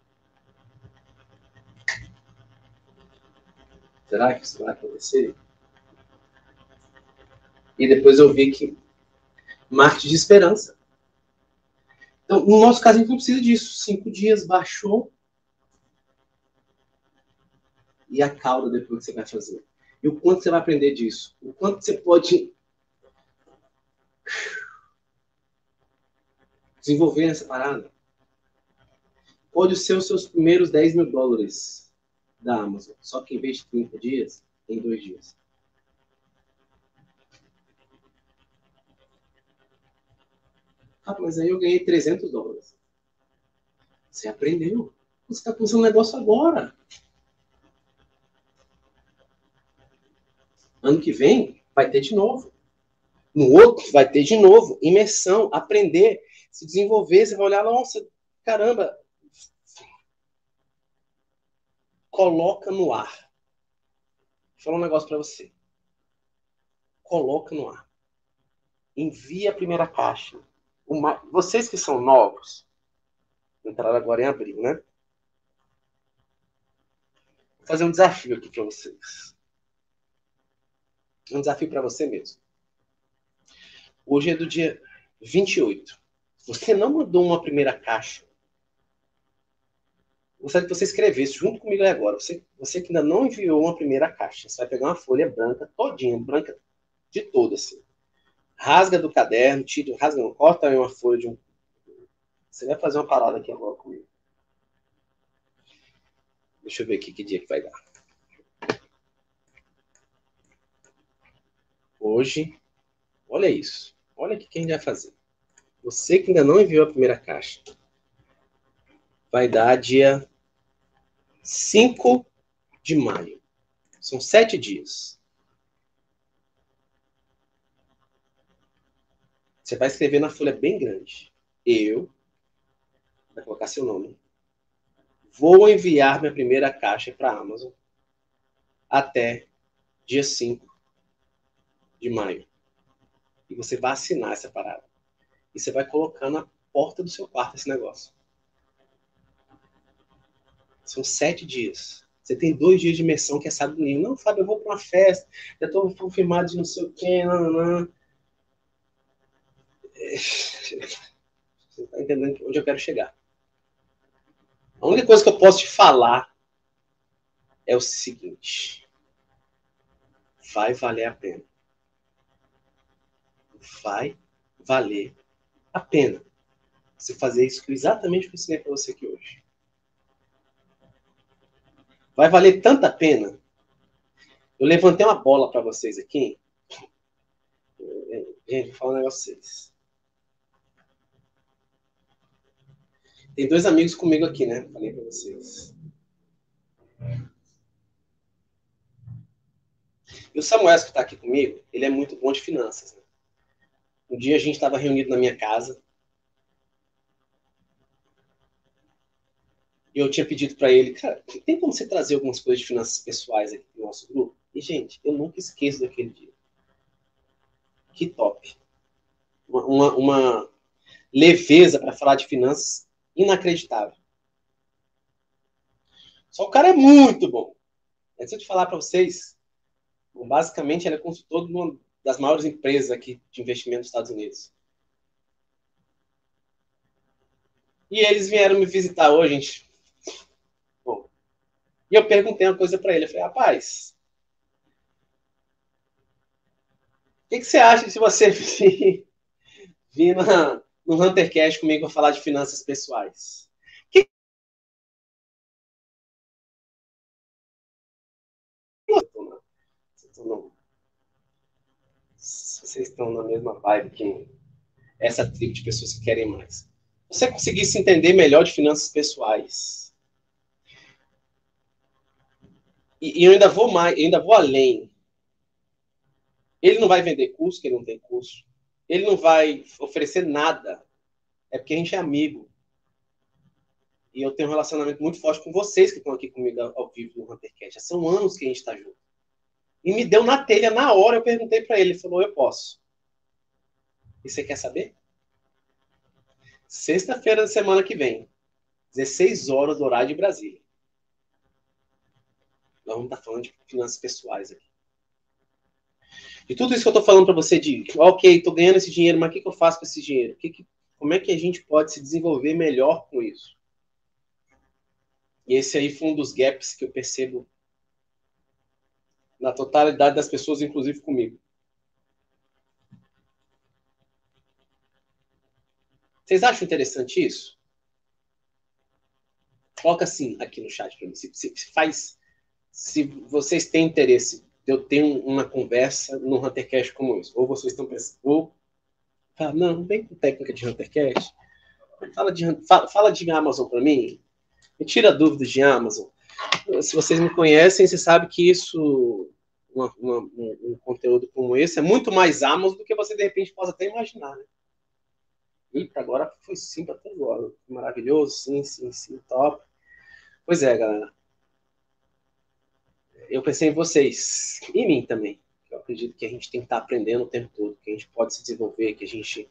Será que isso vai acontecer? E depois eu vi que marketing de esperança. Então, no nosso caso, a gente não precisa disso. Cinco dias, baixou. E a cauda depois que você vai fazer. E o quanto você vai aprender disso. O quanto você pode desenvolver nessa parada. Pode ser os seus primeiros dez mil dólares da Amazon. Só que em vez de trinta dias, em dois dias. Ah, mas aí eu ganhei trezentos dólares. Você aprendeu. Você está começando um negócio agora. Ano que vem, vai ter de novo. No outro, vai ter de novo. Imersão, aprender, se desenvolver. Você vai olhar, nossa, caramba. Coloca no ar. Vou falar um negócio para você. Coloca no ar. Envia a primeira caixa. Uma... Vocês que são novos, entraram agora em abril, né? Vou fazer um desafio aqui para vocês. Um desafio para você mesmo. Hoje é do dia vinte e oito. Você não mandou uma primeira caixa. Gostaria que você escrevesse junto comigo aí agora. Você, você que ainda não enviou uma primeira caixa. Você vai pegar uma folha branca, todinha, branca de toda, assim. Rasga do caderno, tira, rasga, não, corta aí uma folha de um. Você vai fazer uma parada aqui agora comigo. Deixa eu ver aqui que dia que vai dar. Hoje, olha isso. Olha o que a gente vai fazer. Você que ainda não enviou a primeira caixa, vai dar dia cinco de maio. São sete dias. Você vai escrever na folha bem grande. Eu, vai colocar seu nome. Vou enviar minha primeira caixa para a Amazon até dia cinco de maio. E você vai assinar essa parada. E você vai colocar na porta do seu quarto esse negócio. São sete dias. Você tem dois dias de imersão que é sábado e domingo. Não, Fábio, eu vou para uma festa, já estou confirmado de não sei o quê. Não, não, não. Você está entendendo onde eu quero chegar. A única coisa que eu posso te falar é o seguinte. Vai valer a pena. Vai valer a pena você fazer isso exatamente o que eu ensinei para você aqui hoje. Vai valer tanta pena. Eu levantei uma bola para vocês aqui. Gente, vou falar um negócio pra vocês. Tem dois amigos comigo aqui, né? Falei para vocês. E o Samuel, que está aqui comigo, ele é muito bom de finanças. Né? Um dia a gente estava reunido na minha casa. E eu tinha pedido para ele, cara, tem como você trazer algumas coisas de finanças pessoais aqui no nosso grupo? E, gente, eu nunca esqueço daquele dia. Que top. Uma, uma, uma leveza para falar de finanças inacreditável. Só o cara é muito bom. Antes de falar para vocês, basicamente ele é consultor de uma das maiores empresas aqui de investimento nos Estados Unidos. E eles vieram me visitar hoje, gente. Bom, e eu perguntei uma coisa para ele. Eu falei, rapaz, o que, que você acha de você vir, vir na, no HunterCast comigo para falar de finanças pessoais? Que vocês estão na mesma vibe que essa tribo de pessoas que querem mais. Se você conseguisse entender melhor de finanças pessoais, e, e eu ainda vou mais, eu ainda vou além. Ele não vai vender curso, que ele não tem curso. Ele não vai oferecer nada. É porque a gente é amigo. E eu tenho um relacionamento muito forte com vocês que estão aqui comigo ao vivo no HunterCast. Já são anos que a gente está junto. E me deu na telha, na hora, eu perguntei para ele. Ele falou, eu posso. E você quer saber? Sexta-feira da semana que vem, dezesseis horas do horário de Brasília. Nós vamos estar falando de finanças pessoais aqui. E tudo isso que eu estou falando para você de, ok, estou ganhando esse dinheiro, mas o que, que eu faço com esse dinheiro? Que que, como é que a gente pode se desenvolver melhor com isso? E esse aí foi um dos gaps que eu percebo na totalidade das pessoas, inclusive comigo. Vocês acham interessante isso? Coloca assim aqui no chat para mim. Se, se, se, faz, se vocês têm interesse de eu ter uma conversa no HunterCast como isso, ou vocês estão pensando, ou fala, não, não vem com técnica de HunterCast. Fala de, fala, fala de Amazon para mim. Me tira dúvidas de Amazon. Se vocês me conhecem, você sabe que isso, uma, uma, um, um conteúdo como esse, é muito mais Amazon do que você de repente possa até imaginar, né? Eita, agora foi sim para todo agora. Maravilhoso, sim, sim, sim, top. Pois é, galera. Eu pensei em vocês, e em mim também. Eu acredito que a gente tem que estar aprendendo o tempo todo, que a gente pode se desenvolver, que a gente...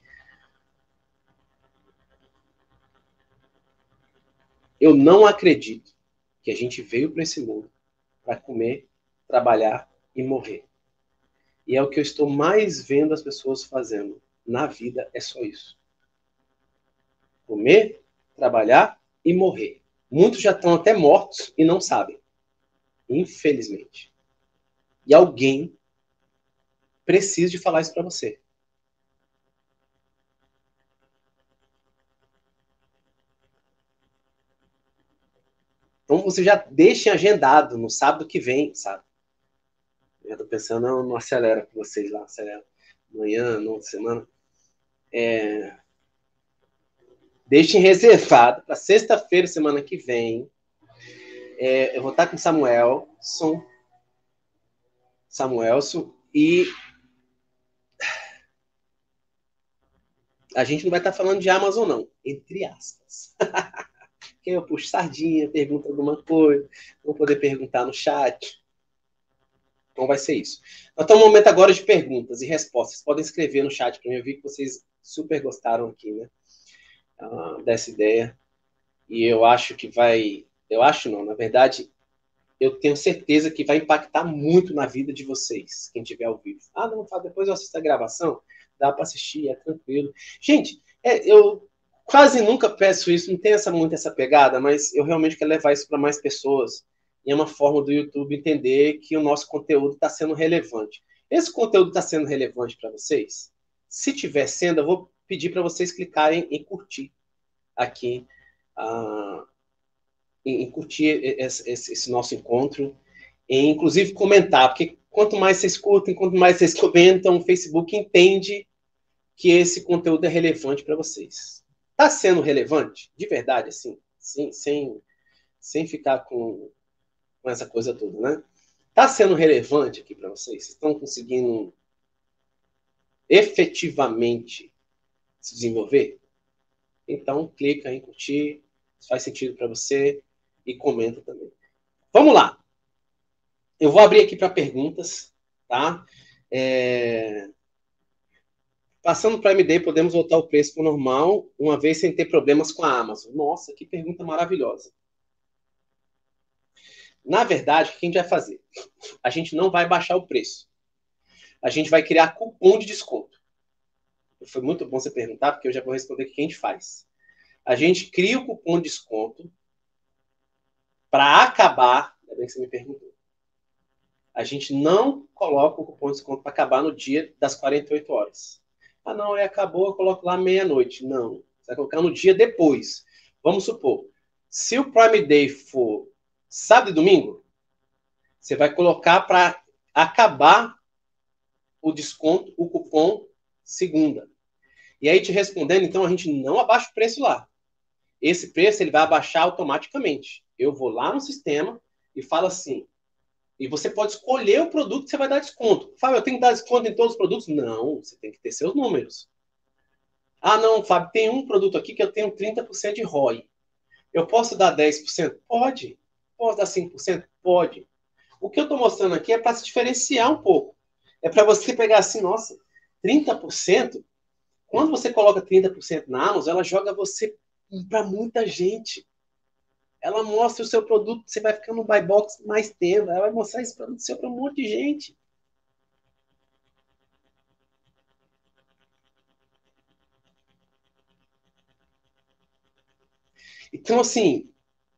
Eu não acredito que a gente veio para esse mundo para comer, trabalhar e morrer. E é o que eu estou mais vendo as pessoas fazendo na vida, é só isso. Comer, trabalhar e morrer. Muitos já estão até mortos e não sabem. Infelizmente. E alguém precisa de falar isso para você. Então você já deixa agendado no sábado que vem, sabe? Eu já tô pensando, não, não acelera com vocês lá, acelera. Amanhã, não, semana. É... Deixem reservado para sexta-feira, semana que vem. É, eu vou estar com Samuelson. Samuelson. E a gente não vai estar falando de Amazon, não. Entre aspas. Quem eu puxo sardinha, pergunta alguma coisa, vou poder perguntar no chat. Então vai ser isso. Nós estamos no momento agora de perguntas e respostas. Podem escrever no chat para mim. Eu vi que vocês super gostaram aqui, né? Uh, dessa ideia. E eu acho que vai... Eu acho não, na verdade, eu tenho certeza que vai impactar muito na vida de vocês, quem tiver ao vivo. Ah, não, depois eu assisto a gravação, dá para assistir, é tranquilo. Gente, é, eu quase nunca peço isso, não tem essa, muito essa pegada, mas eu realmente quero levar isso para mais pessoas. E é uma forma do YouTube entender que o nosso conteúdo está sendo relevante. Esse conteúdo está sendo relevante para vocês? Se tiver sendo, eu vou pedir para vocês clicarem em curtir aqui, uh, em, em curtir esse, esse, esse nosso encontro, e inclusive comentar, porque quanto mais vocês curtem, quanto mais vocês comentam, o Facebook entende que esse conteúdo é relevante para vocês. Está sendo relevante? De verdade, assim, sem, sem, sem ficar com, com essa coisa toda, né? Está sendo relevante aqui para vocês? Vocês estão conseguindo efetivamente se desenvolver? Então, clica em curtir, se faz sentido para você, e comenta também. Vamos lá. Eu vou abrir aqui para perguntas, tá? É... Passando para a M D, podemos voltar o preço para o normal, uma vez sem ter problemas com a Amazon. Nossa, que pergunta maravilhosa. Na verdade, o que a gente vai fazer? A gente não vai baixar o preço. a gente vai criar cupom de desconto. Foi muito bom você perguntar, porque eu já vou responder o que a gente faz. A gente cria o cupom de desconto para acabar, ainda bem que você me perguntou, a gente não coloca o cupom de desconto para acabar no dia das quarenta e oito horas. Ah, não, aí acabou, eu coloco lá meia-noite. Não, você vai colocar no dia depois. Vamos supor, se o Prime Day for sábado e domingo, você vai colocar para acabar o desconto, o cupom segunda. E aí, te respondendo, então, a gente não abaixa o preço lá. Esse preço ele vai abaixar automaticamente. Eu vou lá no sistema e falo assim, e você pode escolher o produto que você vai dar desconto. Fábio, eu tenho que dar desconto em todos os produtos? Não, você tem que ter seus números. Ah, não, Fábio, tem um produto aqui que eu tenho trinta por cento de R O I. Eu posso dar dez por cento? Pode. Posso dar cinco por cento? Pode. O que eu estou mostrando aqui é para se diferenciar um pouco. É para você pegar assim, nossa, trinta por cento? Quando você coloca trinta por cento na Amazon, ela joga você para muita gente. Ela mostra o seu produto, você vai ficar no buy box mais tempo, ela vai mostrar esse produto seu para um monte de gente. Então, assim,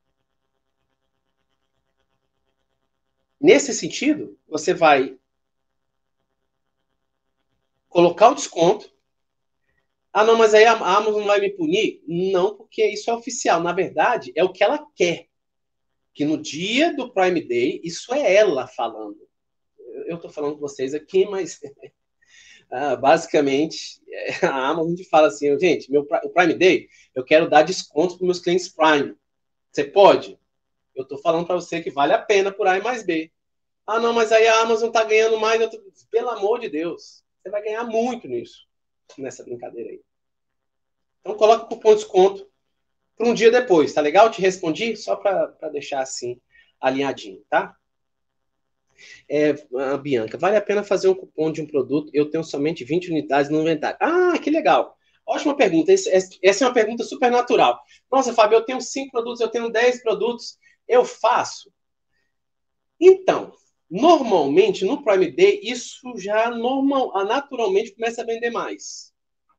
nesse sentido, você vai colocar o desconto. Ah, não, mas aí a Amazon vai me punir? Não, porque isso é oficial. Na verdade, é o que ela quer. Que no dia do Prime Day, isso é ela falando. Eu estou falando com vocês aqui, mas ah, basicamente a Amazon fala assim, gente, meu, o Prime Day, eu quero dar desconto para meus clientes Prime. Você pode? Eu estou falando para você que vale a pena por A mais B. Ah, não, mas aí a Amazon está ganhando mais. Tô... Pelo amor de Deus, você vai ganhar muito nisso, nessa brincadeira aí. Então coloca o cupom de desconto para um dia depois, tá legal? Te respondi só para deixar assim alinhadinho, tá? É, a Bianca, vale a pena fazer um cupom de um produto? Eu tenho somente vinte unidades no inventário. Ah, que legal. Ótima pergunta. Essa é uma pergunta super natural. Nossa, Fábio, eu tenho cinco produtos, eu tenho dez produtos. Eu faço? Então, normalmente, no Prime Day, isso já normal, naturalmente começa a vender mais.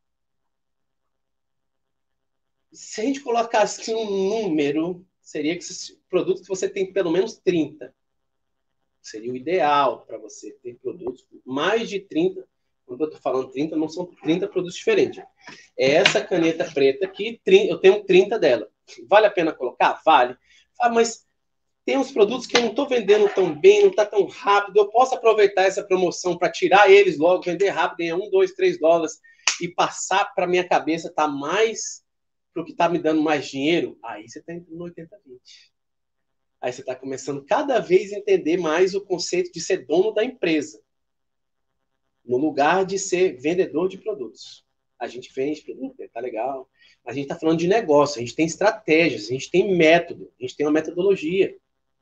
Se a gente colocasse um número, seria que produtos que você tem pelo menos trinta. Seria o ideal para você ter produtos mais de trinta. Quando eu estou falando trinta, não são trinta produtos diferentes. É essa caneta preta aqui, eu tenho trinta dela. Vale a pena colocar? Vale. Ah, mas tem uns produtos que eu não estou vendendo tão bem, não está tão rápido. Eu posso aproveitar essa promoção para tirar eles logo, vender rápido, ganhar um, dois, três dólares e passar para minha cabeça, tá mais para o que está me dando mais dinheiro? Aí você está entrando no oitenta vinte. Aí você está começando cada vez a entender mais o conceito de ser dono da empresa, no lugar de ser vendedor de produtos. A gente vende produto, tá legal. A gente está falando de negócio, a gente tem estratégias, a gente tem método, a gente tem uma metodologia.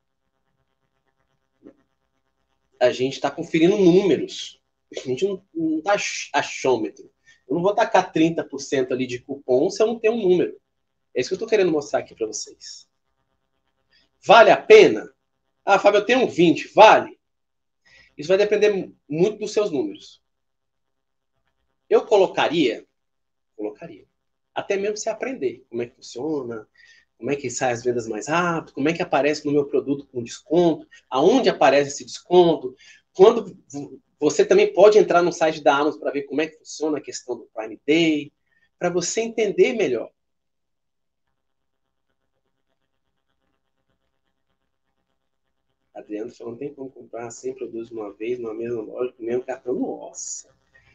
A gente está conferindo números. A gente não está achômetro. Eu não vou tacar trinta por cento ali de cupom se eu não tenho um número. É isso que eu estou querendo mostrar aqui para vocês. Vale a pena? Ah, Fábio, eu tenho vinte. Vale? Isso vai depender muito dos seus números. Eu colocaria, colocaria. Até mesmo você aprender como é que funciona, como é que sai as vendas mais rápido, como é que aparece no meu produto com desconto, aonde aparece esse desconto, quando você também pode entrar no site da Amazon para ver como é que funciona a questão do Prime Day, para você entender melhor. Adriano falou, não tem como comprar cem produtos de uma vez, numa mesma loja, com o mesmo cartão. Nossa!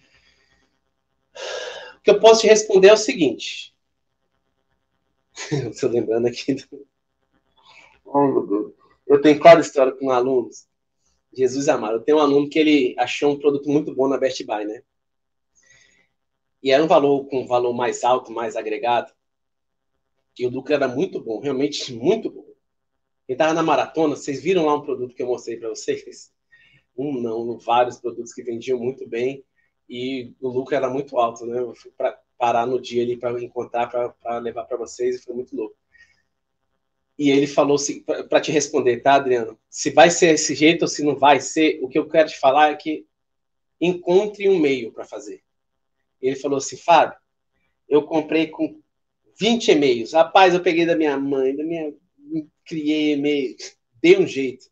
O que eu posso te responder é o seguinte. Estou lembrando aqui do... Oh, meu Deus. Eu tenho cada história com alunos. Jesus amado. Eu tenho um aluno que ele achou um produto muito bom na Best Buy, né? E era um valor com um valor mais alto, mais agregado. E o lucro era muito bom, realmente muito bom. Quem estava na maratona, vocês viram lá um produto que eu mostrei para vocês? Um não, vários produtos que vendiam muito bem e o lucro era muito alto, né? Eu fui para parar no dia ali para encontrar, para levar para vocês e foi muito louco. E ele falou assim, para te responder, tá, Adriano? Se vai ser desse jeito ou se não vai ser, o que eu quero te falar é que encontre um meio para fazer. Ele falou assim, Fábio, eu comprei com vinte e-mails. Rapaz, eu peguei da minha mãe, da minha... criei e-mail, dei um jeito.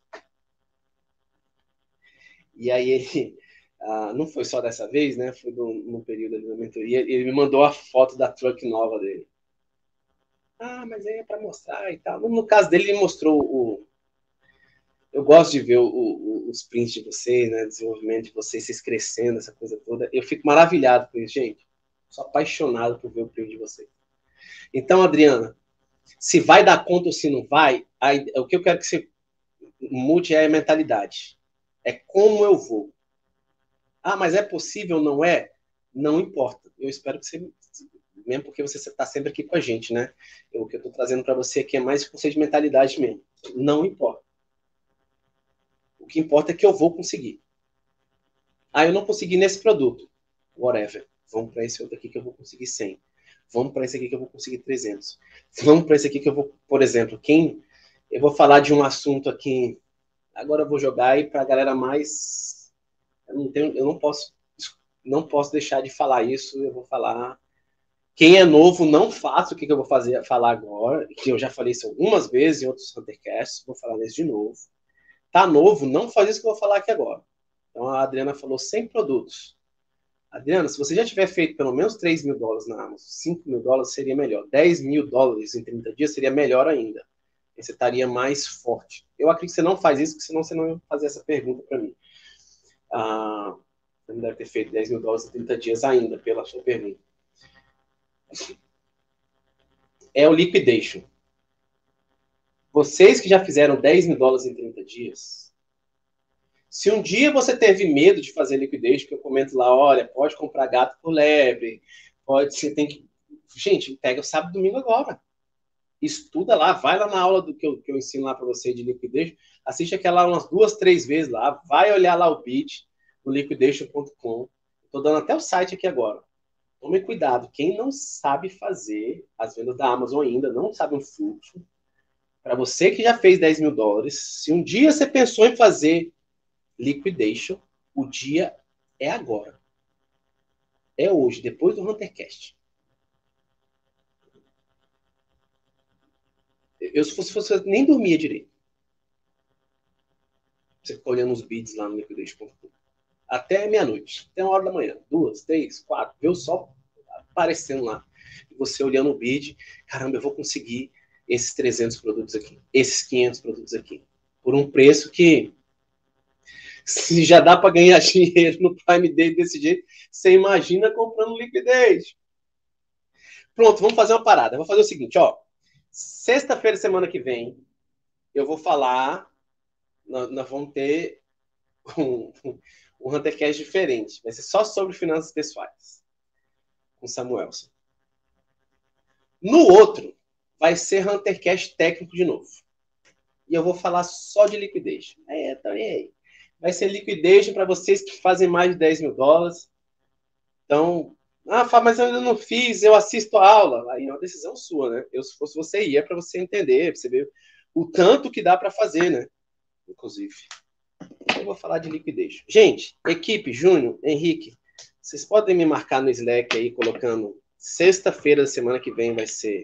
E aí ele, ah, não foi só dessa vez, né? Foi no período ali da mentoria, ele me mandou a foto da truck nova dele. Ah, mas aí é para mostrar e tal. No caso dele, ele mostrou o... Eu gosto de ver o, o, os prints de vocês, né? O desenvolvimento de vocês, vocês crescendo, essa coisa toda. Eu fico maravilhado com isso, gente. Sou apaixonado por ver o print de vocês. Então, Adriana, se vai dar conta ou se não vai, aí, o que eu quero que você mude é a mentalidade. É como eu vou. Ah, mas é possível, não é? Não importa. Eu espero que você... Mesmo porque você está sempre aqui com a gente, né? Eu, o que eu estou trazendo para você aqui é mais conceito de mentalidade mesmo. Não importa. O que importa é que eu vou conseguir. Ah, eu não consegui nesse produto. Whatever. Vamos para esse outro aqui que eu vou conseguir cem. Vamos para esse aqui que eu vou conseguir trezentos. Vamos para esse aqui que eu vou... Por exemplo, quem... Eu vou falar de um assunto aqui... Agora eu vou jogar aí para a galera mais... Eu não, tenho, eu não posso... Não posso deixar de falar isso. Eu vou falar... Quem é novo, não faça o que eu vou fazer, falar agora, que eu já falei isso algumas vezes em outros Huntercasts, vou falar nesse de novo. Tá novo, não faz isso que eu vou falar aqui agora. Então a Adriana falou cem produtos. Adriana, se você já tiver feito pelo menos três mil dólares na Amazon, cinco mil dólares seria melhor. dez mil dólares em trinta dias seria melhor ainda. Você estaria mais forte. Eu acredito que você não faz isso, porque senão você não ia fazer essa pergunta para mim. Ah, você não deve ter feito dez mil dólares em trinta dias ainda, pela sua pergunta. É o liquidation. Vocês que já fizeram dez mil dólares em trinta dias, se um dia você teve medo de fazer liquidation, que eu comento lá, olha, pode comprar gato por lebre, pode, você tem que... Gente, pega o sábado e domingo agora. Estuda lá, vai lá na aula do que eu, que eu ensino lá para você de liquidation, assiste aquela umas duas, três vezes lá, vai olhar lá o bit, no liquidation ponto com. Estou dando até o site aqui agora. Tome cuidado, quem não sabe fazer as vendas da Amazon ainda, não sabe um fluxo, para você que já fez dez mil dólares, se um dia você pensou em fazer liquidation, o dia é agora. É hoje, depois do Huntercast. Eu, se fosse você, nem dormia direito. Você fica olhando os bids lá no liquidation ponto com. Até meia-noite, até uma hora da manhã. Duas, três, quatro. Vê o sol aparecendo lá. E você olhando o bid, caramba, eu vou conseguir esses trezentos produtos aqui, esses quinhentos produtos aqui, por um preço que, se já dá para ganhar dinheiro no Prime Day desse jeito, você imagina comprando liquidez. Pronto, vamos fazer uma parada. Eu vou fazer o seguinte, ó. Sexta-feira, semana que vem, eu vou falar, nós, nós vamos ter um, um Huntercast diferente. Vai ser só sobre finanças pessoais, com Samuelson. No outro, vai ser Huntercast técnico de novo. E eu vou falar só de liquidez. É, também aí. Vai ser liquidez para vocês que fazem mais de dez mil dólares. Então, ah, mas eu ainda não fiz, eu assisto a aula. Aí é uma decisão sua, né? Eu, se fosse você, ia para você entender, pra você ver o tanto que dá para fazer, né? Inclusive. Eu vou falar de liquidez. Gente, equipe, Júnior, Henrique, vocês podem me marcar no Slack aí, colocando sexta-feira da semana que vem vai ser...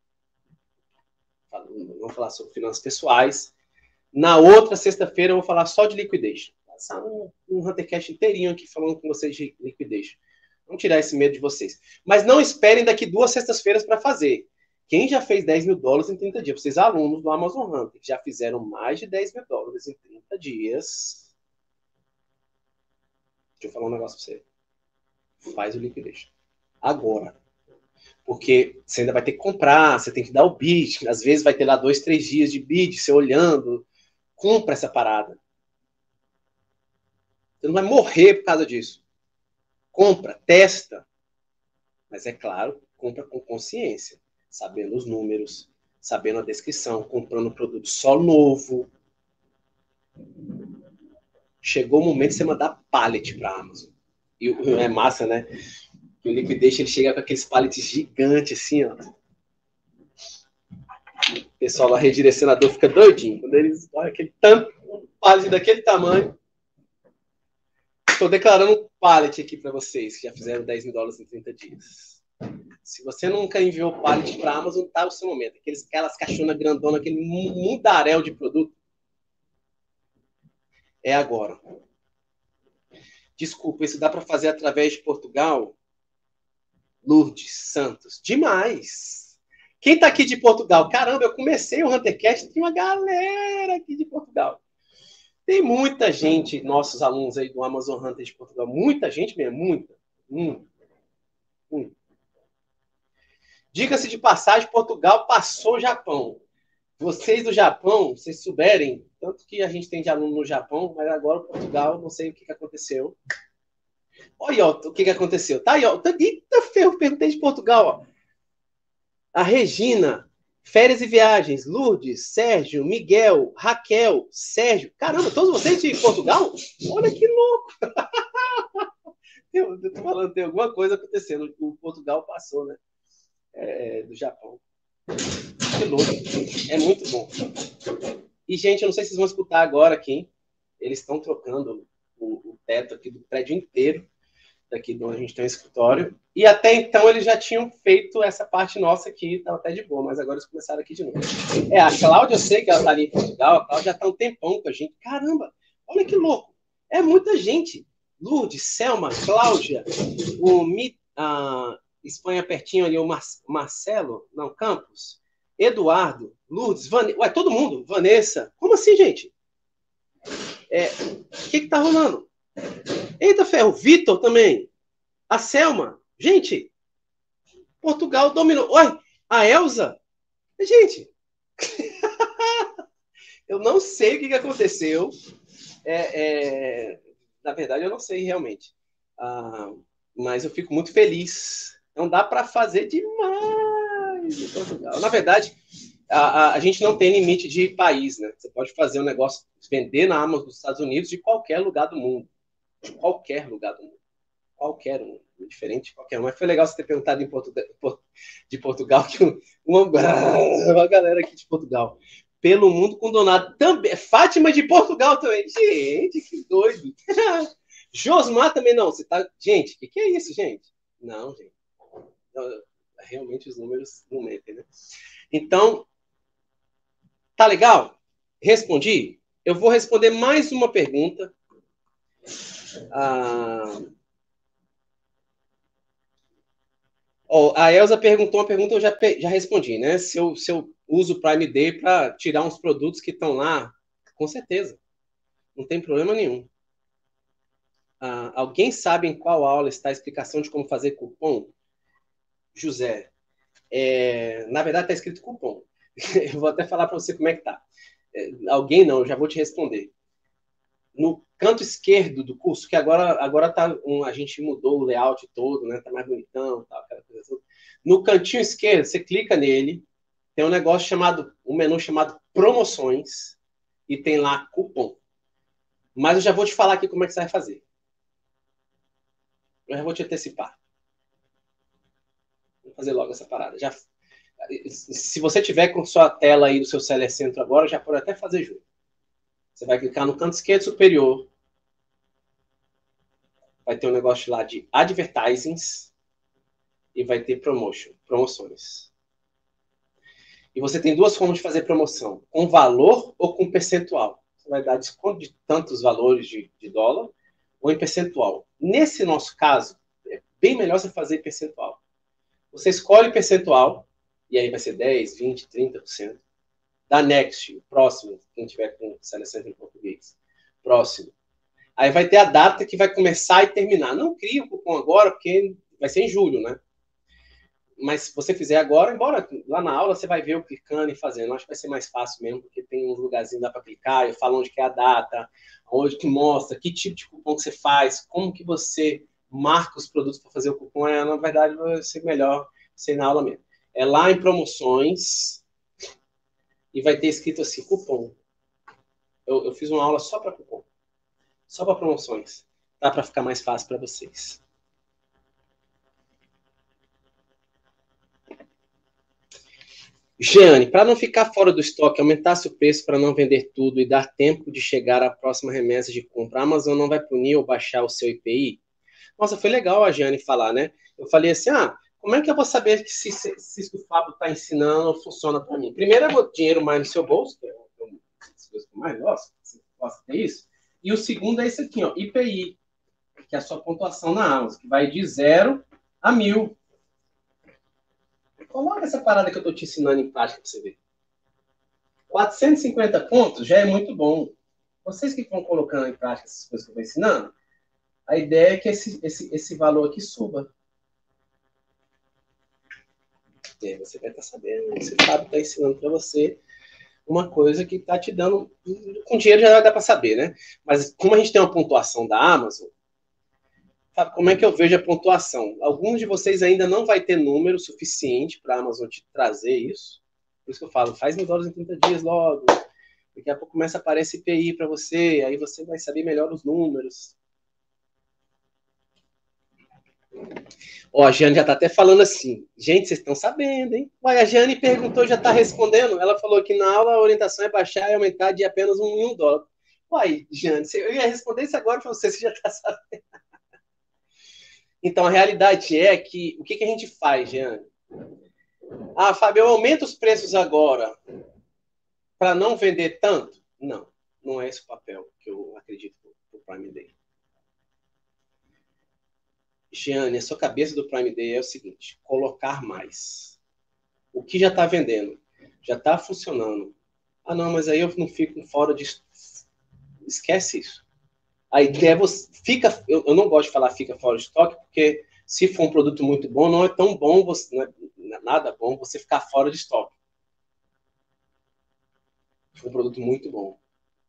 Vamos falar sobre finanças pessoais. Na outra sexta-feira eu vou falar só de liquidez. Passar um, um Huntercast inteirinho aqui falando com vocês de liquidez. Vamos tirar esse medo de vocês. Mas não esperem daqui duas sextas-feiras para fazer. Quem já fez dez mil dólares em trinta dias? Vocês alunos do Amazon Hunter, que já fizeram mais de dez mil dólares em trinta dias. Deixa eu falar um negócio para você. Faz o liquidez. Agora. Porque você ainda vai ter que comprar, você tem que dar o bid. Às vezes vai ter lá dois, três dias de bid, você olhando. Compra essa parada. Você não vai morrer por causa disso. Compra, testa. Mas é claro, compra com consciência. Sabendo os números, sabendo a descrição, comprando produto só novo. Chegou o momento de você mandar pallet para a Amazon. E é massa, né? E o liquidez, ele chega com aqueles pallets gigantes assim, ó. O pessoal lá, redirecionador, fica doidinho. Quando eles olham aquele tanto, um pallet daquele tamanho. Estou declarando um pallet aqui para vocês, que já fizeram dez mil dólares em trinta dias. Se você nunca enviou pallet para a Amazon, tá o seu momento. Aqueles, aquelas caixonas grandonas, aquele mundaréu de produto. É agora. Desculpa, isso dá para fazer através de Portugal? Lourdes Santos. Demais! Quem tá aqui de Portugal? Caramba, eu comecei o HunterCast, tem uma galera aqui de Portugal. Tem muita gente, nossos alunos aí do Amazon Hunter de Portugal. Muita gente mesmo, muita. Hum. Hum. Diga-se de passagem, Portugal passou o Japão. Vocês do Japão, vocês souberem, tanto que a gente tem de aluno no Japão, mas agora Portugal, não sei o que, que aconteceu. Olha ó, o que, que aconteceu. Tá aí, ó. Eita ferro, perguntei de Portugal, ó. A Regina, Férias e Viagens, Lourdes, Sérgio, Miguel, Raquel, Sérgio. Caramba, todos vocês de Portugal? Olha que louco. Eu, eu tô falando, tem alguma coisa acontecendo. O Portugal passou, né? É, do Japão. Que louco. É muito bom. E, gente, eu não sei se vocês vão escutar agora aqui. Eles estão trocando o, o teto aqui do prédio inteiro, daqui de onde a gente tem um escritório. E até então eles já tinham feito essa parte nossa aqui, estava até de boa, mas agora eles começaram aqui de novo. É, a Cláudia, eu sei que ela está ali em Portugal, a Cláudia já está um tempão com a gente. Caramba, olha que louco. É muita gente. Lourdes, Selma, Cláudia, o Mi, a Espanha pertinho ali, o Mar, Marcelo, não, Campos, Eduardo, Lourdes, Vanessa, ué, todo mundo, Vanessa. Como assim, gente? É, o que que tá rolando? Eita ferro, Vitor também. A Selma. Gente, Portugal dominou. Olha, a Elza. Gente, eu não sei o que, que aconteceu. É, é, na verdade, eu não sei realmente. Ah, mas eu fico muito feliz. Não dá para fazer demais em Portugal. Na verdade, a, a, a gente não tem limite de país, né? Você pode fazer um negócio, vender na Amazon dos Estados Unidos de qualquer lugar do mundo. De qualquer lugar do mundo. Qualquer um. Diferente de qualquer um. Mas foi legal você ter perguntado em Portugal, de Portugal, que uma, uma galera aqui de Portugal. Pelo mundo condonado também. Fátima de Portugal também. Gente, que doido. Josmar também não. Você tá... Gente, o que, que é isso, gente? Não, gente. Realmente os números não mentem, né? Então, tá legal? Respondi? Eu vou responder mais uma pergunta. Ah... Oh, a Elza perguntou uma pergunta, eu já, já respondi, né? Se eu, se eu uso o Prime Day para tirar uns produtos que estão lá, com certeza. Não tem problema nenhum. Ah, alguém sabe em qual aula está a explicação de como fazer cupom? José, é, na verdade está escrito cupom. Eu vou até falar para você como é que tá. É, alguém não, eu já vou te responder. No canto esquerdo do curso, que agora, agora tá um, a gente mudou o layout todo, né? Tá mais bonitão, tal, aquela coisa toda. No cantinho esquerdo, você clica nele, tem um negócio chamado, um menu chamado promoções, e tem lá cupom. Mas eu já vou te falar aqui como é que você vai fazer. Eu já vou te antecipar. Vou fazer logo essa parada. Já, se você tiver com sua tela aí do seu Seller Centro agora, já pode até fazer junto. Você vai clicar no canto esquerdo superior. Vai ter um negócio lá de advertisings e vai ter promotion, promoções. E você tem duas formas de fazer promoção, com valor ou com percentual. Você vai dar desconto de tantos valores de, de dólar ou em percentual. Nesse nosso caso, é bem melhor você fazer percentual. Você escolhe percentual, e aí vai ser dez, vinte, trinta por cento. Da Next, próximo, quem tiver com seleção em português. Próximo. Aí vai ter a data que vai começar e terminar. Não cria o cupom agora, porque vai ser em julho, né? Mas se você fizer agora, embora lá na aula você vai ver eu clicando e fazendo. Acho que vai ser mais fácil mesmo, porque tem uns lugarzinhos dá para clicar, eu falo onde que é a data, onde que mostra, que tipo de cupom que você faz, como que você marca os produtos para fazer o cupom. É, na verdade, vai ser melhor ser na aula mesmo. É lá em promoções e vai ter escrito assim, cupom. Eu, eu fiz uma aula só para cupom. Só para promoções. Dá para ficar mais fácil para vocês. Jeane, para não ficar fora do estoque, aumentasse o preço para não vender tudo e dar tempo de chegar à próxima remessa de compra, a Amazon não vai punir ou baixar o seu I P I? Nossa, foi legal a Jeane falar, né? Eu falei assim, ah, como é que eu vou saber que se, se, se isso que o Fábio está ensinando funciona para mim? Primeiro, é o dinheiro mais no seu bolso, que é uma das coisas que eu mais gosto, você gosta de ter isso. E o segundo é esse aqui, ó, I P I, que é a sua pontuação na Amazon, que vai de zero a mil. Coloca essa parada que eu estou te ensinando em prática para você ver. quatrocentos e cinquenta pontos já é muito bom. Vocês que estão colocando em prática essas coisas que eu estou ensinando, a ideia é que esse, esse, esse valor aqui suba. E aí você vai estar sabendo, você sabe, está ensinando para você uma coisa que está te dando... Com dinheiro já dá para saber, né? Mas como a gente tem uma pontuação da Amazon, sabe como é que eu vejo a pontuação? Alguns de vocês ainda não vai ter número suficiente para a Amazon te trazer isso. Por isso que eu falo, faz mil dólares em trinta dias logo. Daqui a pouco começa a aparecer I P I para você, aí você vai saber melhor os números. Ó, a Jane já está até falando assim. Gente, vocês estão sabendo, hein? Ué, a Jane perguntou, já está respondendo. Ela falou que na aula a orientação é baixar e aumentar de apenas um, um dólar. Uai, Jane, eu ia responder isso agora para você, você já está sabendo. Então, a realidade é que, o que, que a gente faz, Jane? Ah, Fábio, eu aumento os preços agora para não vender tanto? Não, não é esse o papel que eu acredito para o Prime Day. Jeane, a sua cabeça do Prime Day é o seguinte, colocar mais. O que já está vendendo? Já está funcionando. Ah, não, mas aí eu não fico fora de... Esquece isso. A ideia é você... Fica, eu, eu não gosto de falar fica fora de estoque, porque se for um produto muito bom, não é tão bom, você, não é nada bom você ficar fora de estoque. Foi um produto muito bom.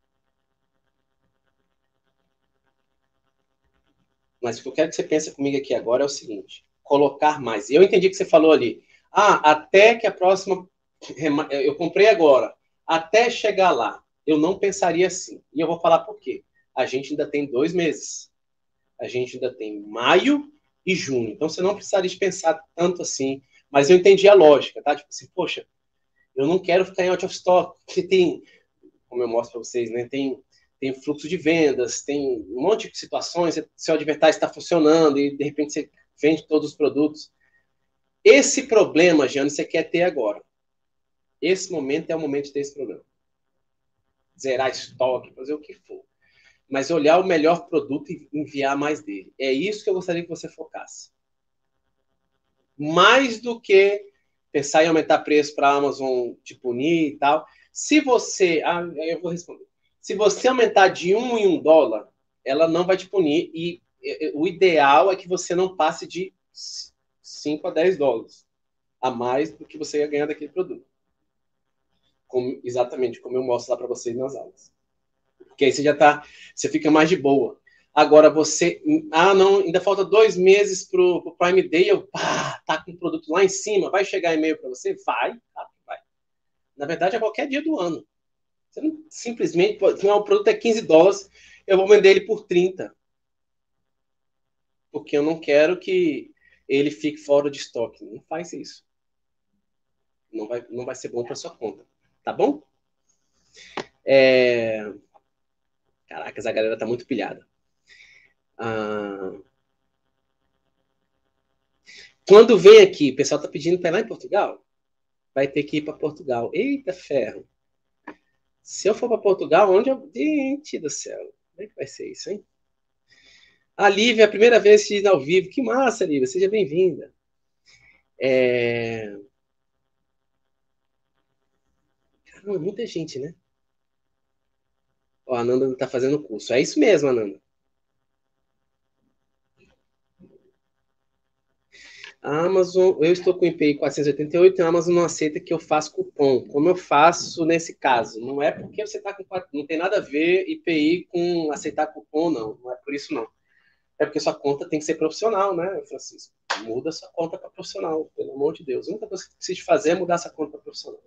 Mas o que eu quero que você pense comigo aqui agora é o seguinte, colocar mais. Eu entendi que você falou ali, ah, até que a próxima... Eu comprei agora, até chegar lá. Eu não pensaria assim. E eu vou falar por quê. A gente ainda tem dois meses. A gente ainda tem maio e junho. Então, você não precisaria pensar tanto assim. Mas eu entendi a lógica, tá? Tipo assim, poxa, eu não quero ficar em out of stock. Porque tem, como eu mostro para vocês, né? Tem... Tem fluxo de vendas, tem um monte de situações, seu advertising está funcionando e, de repente, você vende todos os produtos. Esse problema, Jane, você quer ter agora. Esse momento é o momento de ter esse problema. Zerar estoque, fazer o que for. Mas olhar o melhor produto e enviar mais dele. É isso que eu gostaria que você focasse. Mais do que pensar em aumentar preço para a Amazon te punir e tal. Se você... Ah, eu vou responder. Se você aumentar de um em um dólar, ela não vai te punir. E o ideal é que você não passe de cinco a dez dólares a mais do que você ia ganhar daquele produto. Como, exatamente como eu mostro lá para vocês nas aulas. Porque aí você já tá, você fica mais de boa. Agora você, ah não, ainda falta dois meses pro, pro Prime Day, eu, pá, tá com o produto lá em cima, vai chegar e-mail para você? Vai, tá, vai. Na verdade é qualquer dia do ano. Você não simplesmente, não, o produto é quinze dólares, eu vou vender ele por trinta. Porque eu não quero que ele fique fora de estoque. Não faz isso. Não vai, não vai ser bom para sua conta. Tá bom? É... Caraca, essa galera tá muito pilhada. Ah... Quando vem aqui, o pessoal tá pedindo para ir lá em Portugal? Vai ter que ir para Portugal. Eita ferro. Se eu for para Portugal, onde eu... Gente do céu. Como é que vai ser isso, hein? A Lívia, a primeira vez que ao vivo. Que massa, Lívia. Seja bem-vinda. É... Caramba, muita gente, né? Ó, a Ananda está fazendo curso. É isso mesmo, Ananda. A Amazon, eu estou com o I P I quatrocentos e oitenta e oito e a Amazon não aceita que eu faça cupom. Como eu faço nesse caso? Não é porque você está com... Não tem nada a ver I P I com aceitar cupom, não. Não é por isso, não. É porque sua conta tem que ser profissional, né, Francisco? Muda sua conta para profissional, pelo amor de Deus. A única coisa que precisa fazer é mudar essa conta para profissional.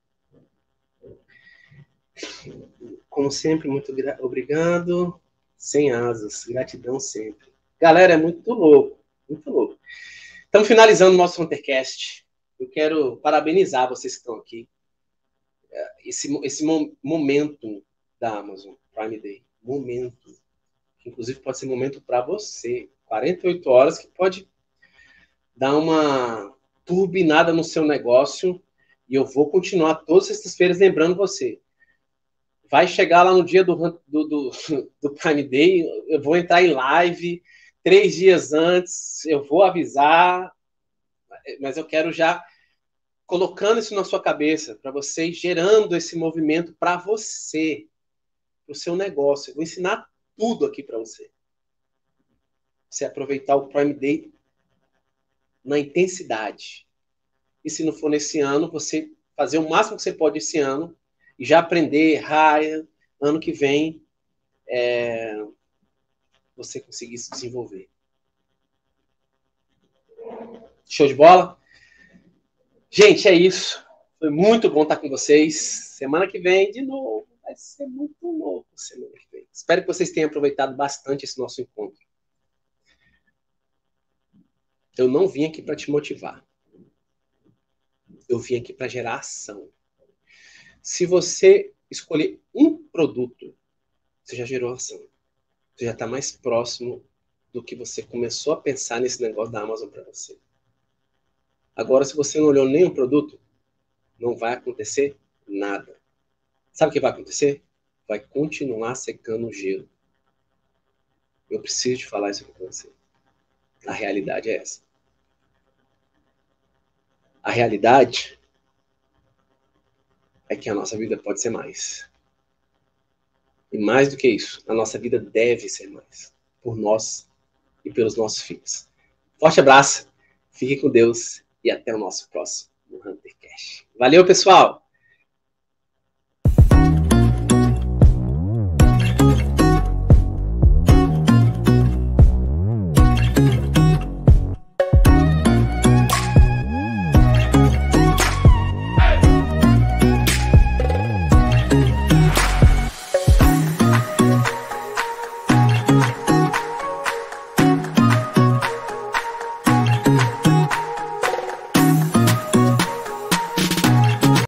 Como sempre, muito obrigado. Sem asas. Gratidão sempre. Galera, é muito louco. Muito louco. Estamos finalizando o nosso Huntercast. eu quero parabenizar vocês que estão aqui. Esse, esse momento da Amazon Prime Day, momento, que inclusive pode ser momento para você, quarenta e oito horas, que pode dar uma turbinada no seu negócio, e eu vou continuar todas essas feiras lembrando você. Vai chegar lá no dia do, do, do, do Prime Day, eu vou entrar em live três dias antes, eu vou avisar, mas eu quero já colocando isso na sua cabeça, para você, gerando esse movimento para você, para o seu negócio. Eu vou ensinar tudo aqui para você. Você aproveitar o Prime Day na intensidade. E se não for nesse ano, você fazer o máximo que você pode esse ano e já aprender, errar, ano que vem, é, você conseguir se desenvolver. Show de bola? Gente, é isso. Foi muito bom estar com vocês. Semana que vem, de novo. Vai ser muito louco semana que vem. Espero que vocês tenham aproveitado bastante esse nosso encontro. Eu não vim aqui para te motivar. Eu vim aqui para gerar ação. Se você escolher um produto, você já gerou ação. Você já está mais próximo do que você começou a pensar nesse negócio da Amazon para você. Agora, se você não olhou nenhum produto, não vai acontecer nada. Sabe o que vai acontecer? Vai continuar secando o gelo. Eu preciso te falar isso com você. A realidade é essa. A realidade é que a nossa vida pode ser mais. E mais do que isso, a nossa vida deve ser mais. Por nós e pelos nossos filhos. Forte abraço, fique com Deus e até o nosso próximo HunterCast. Valeu, pessoal!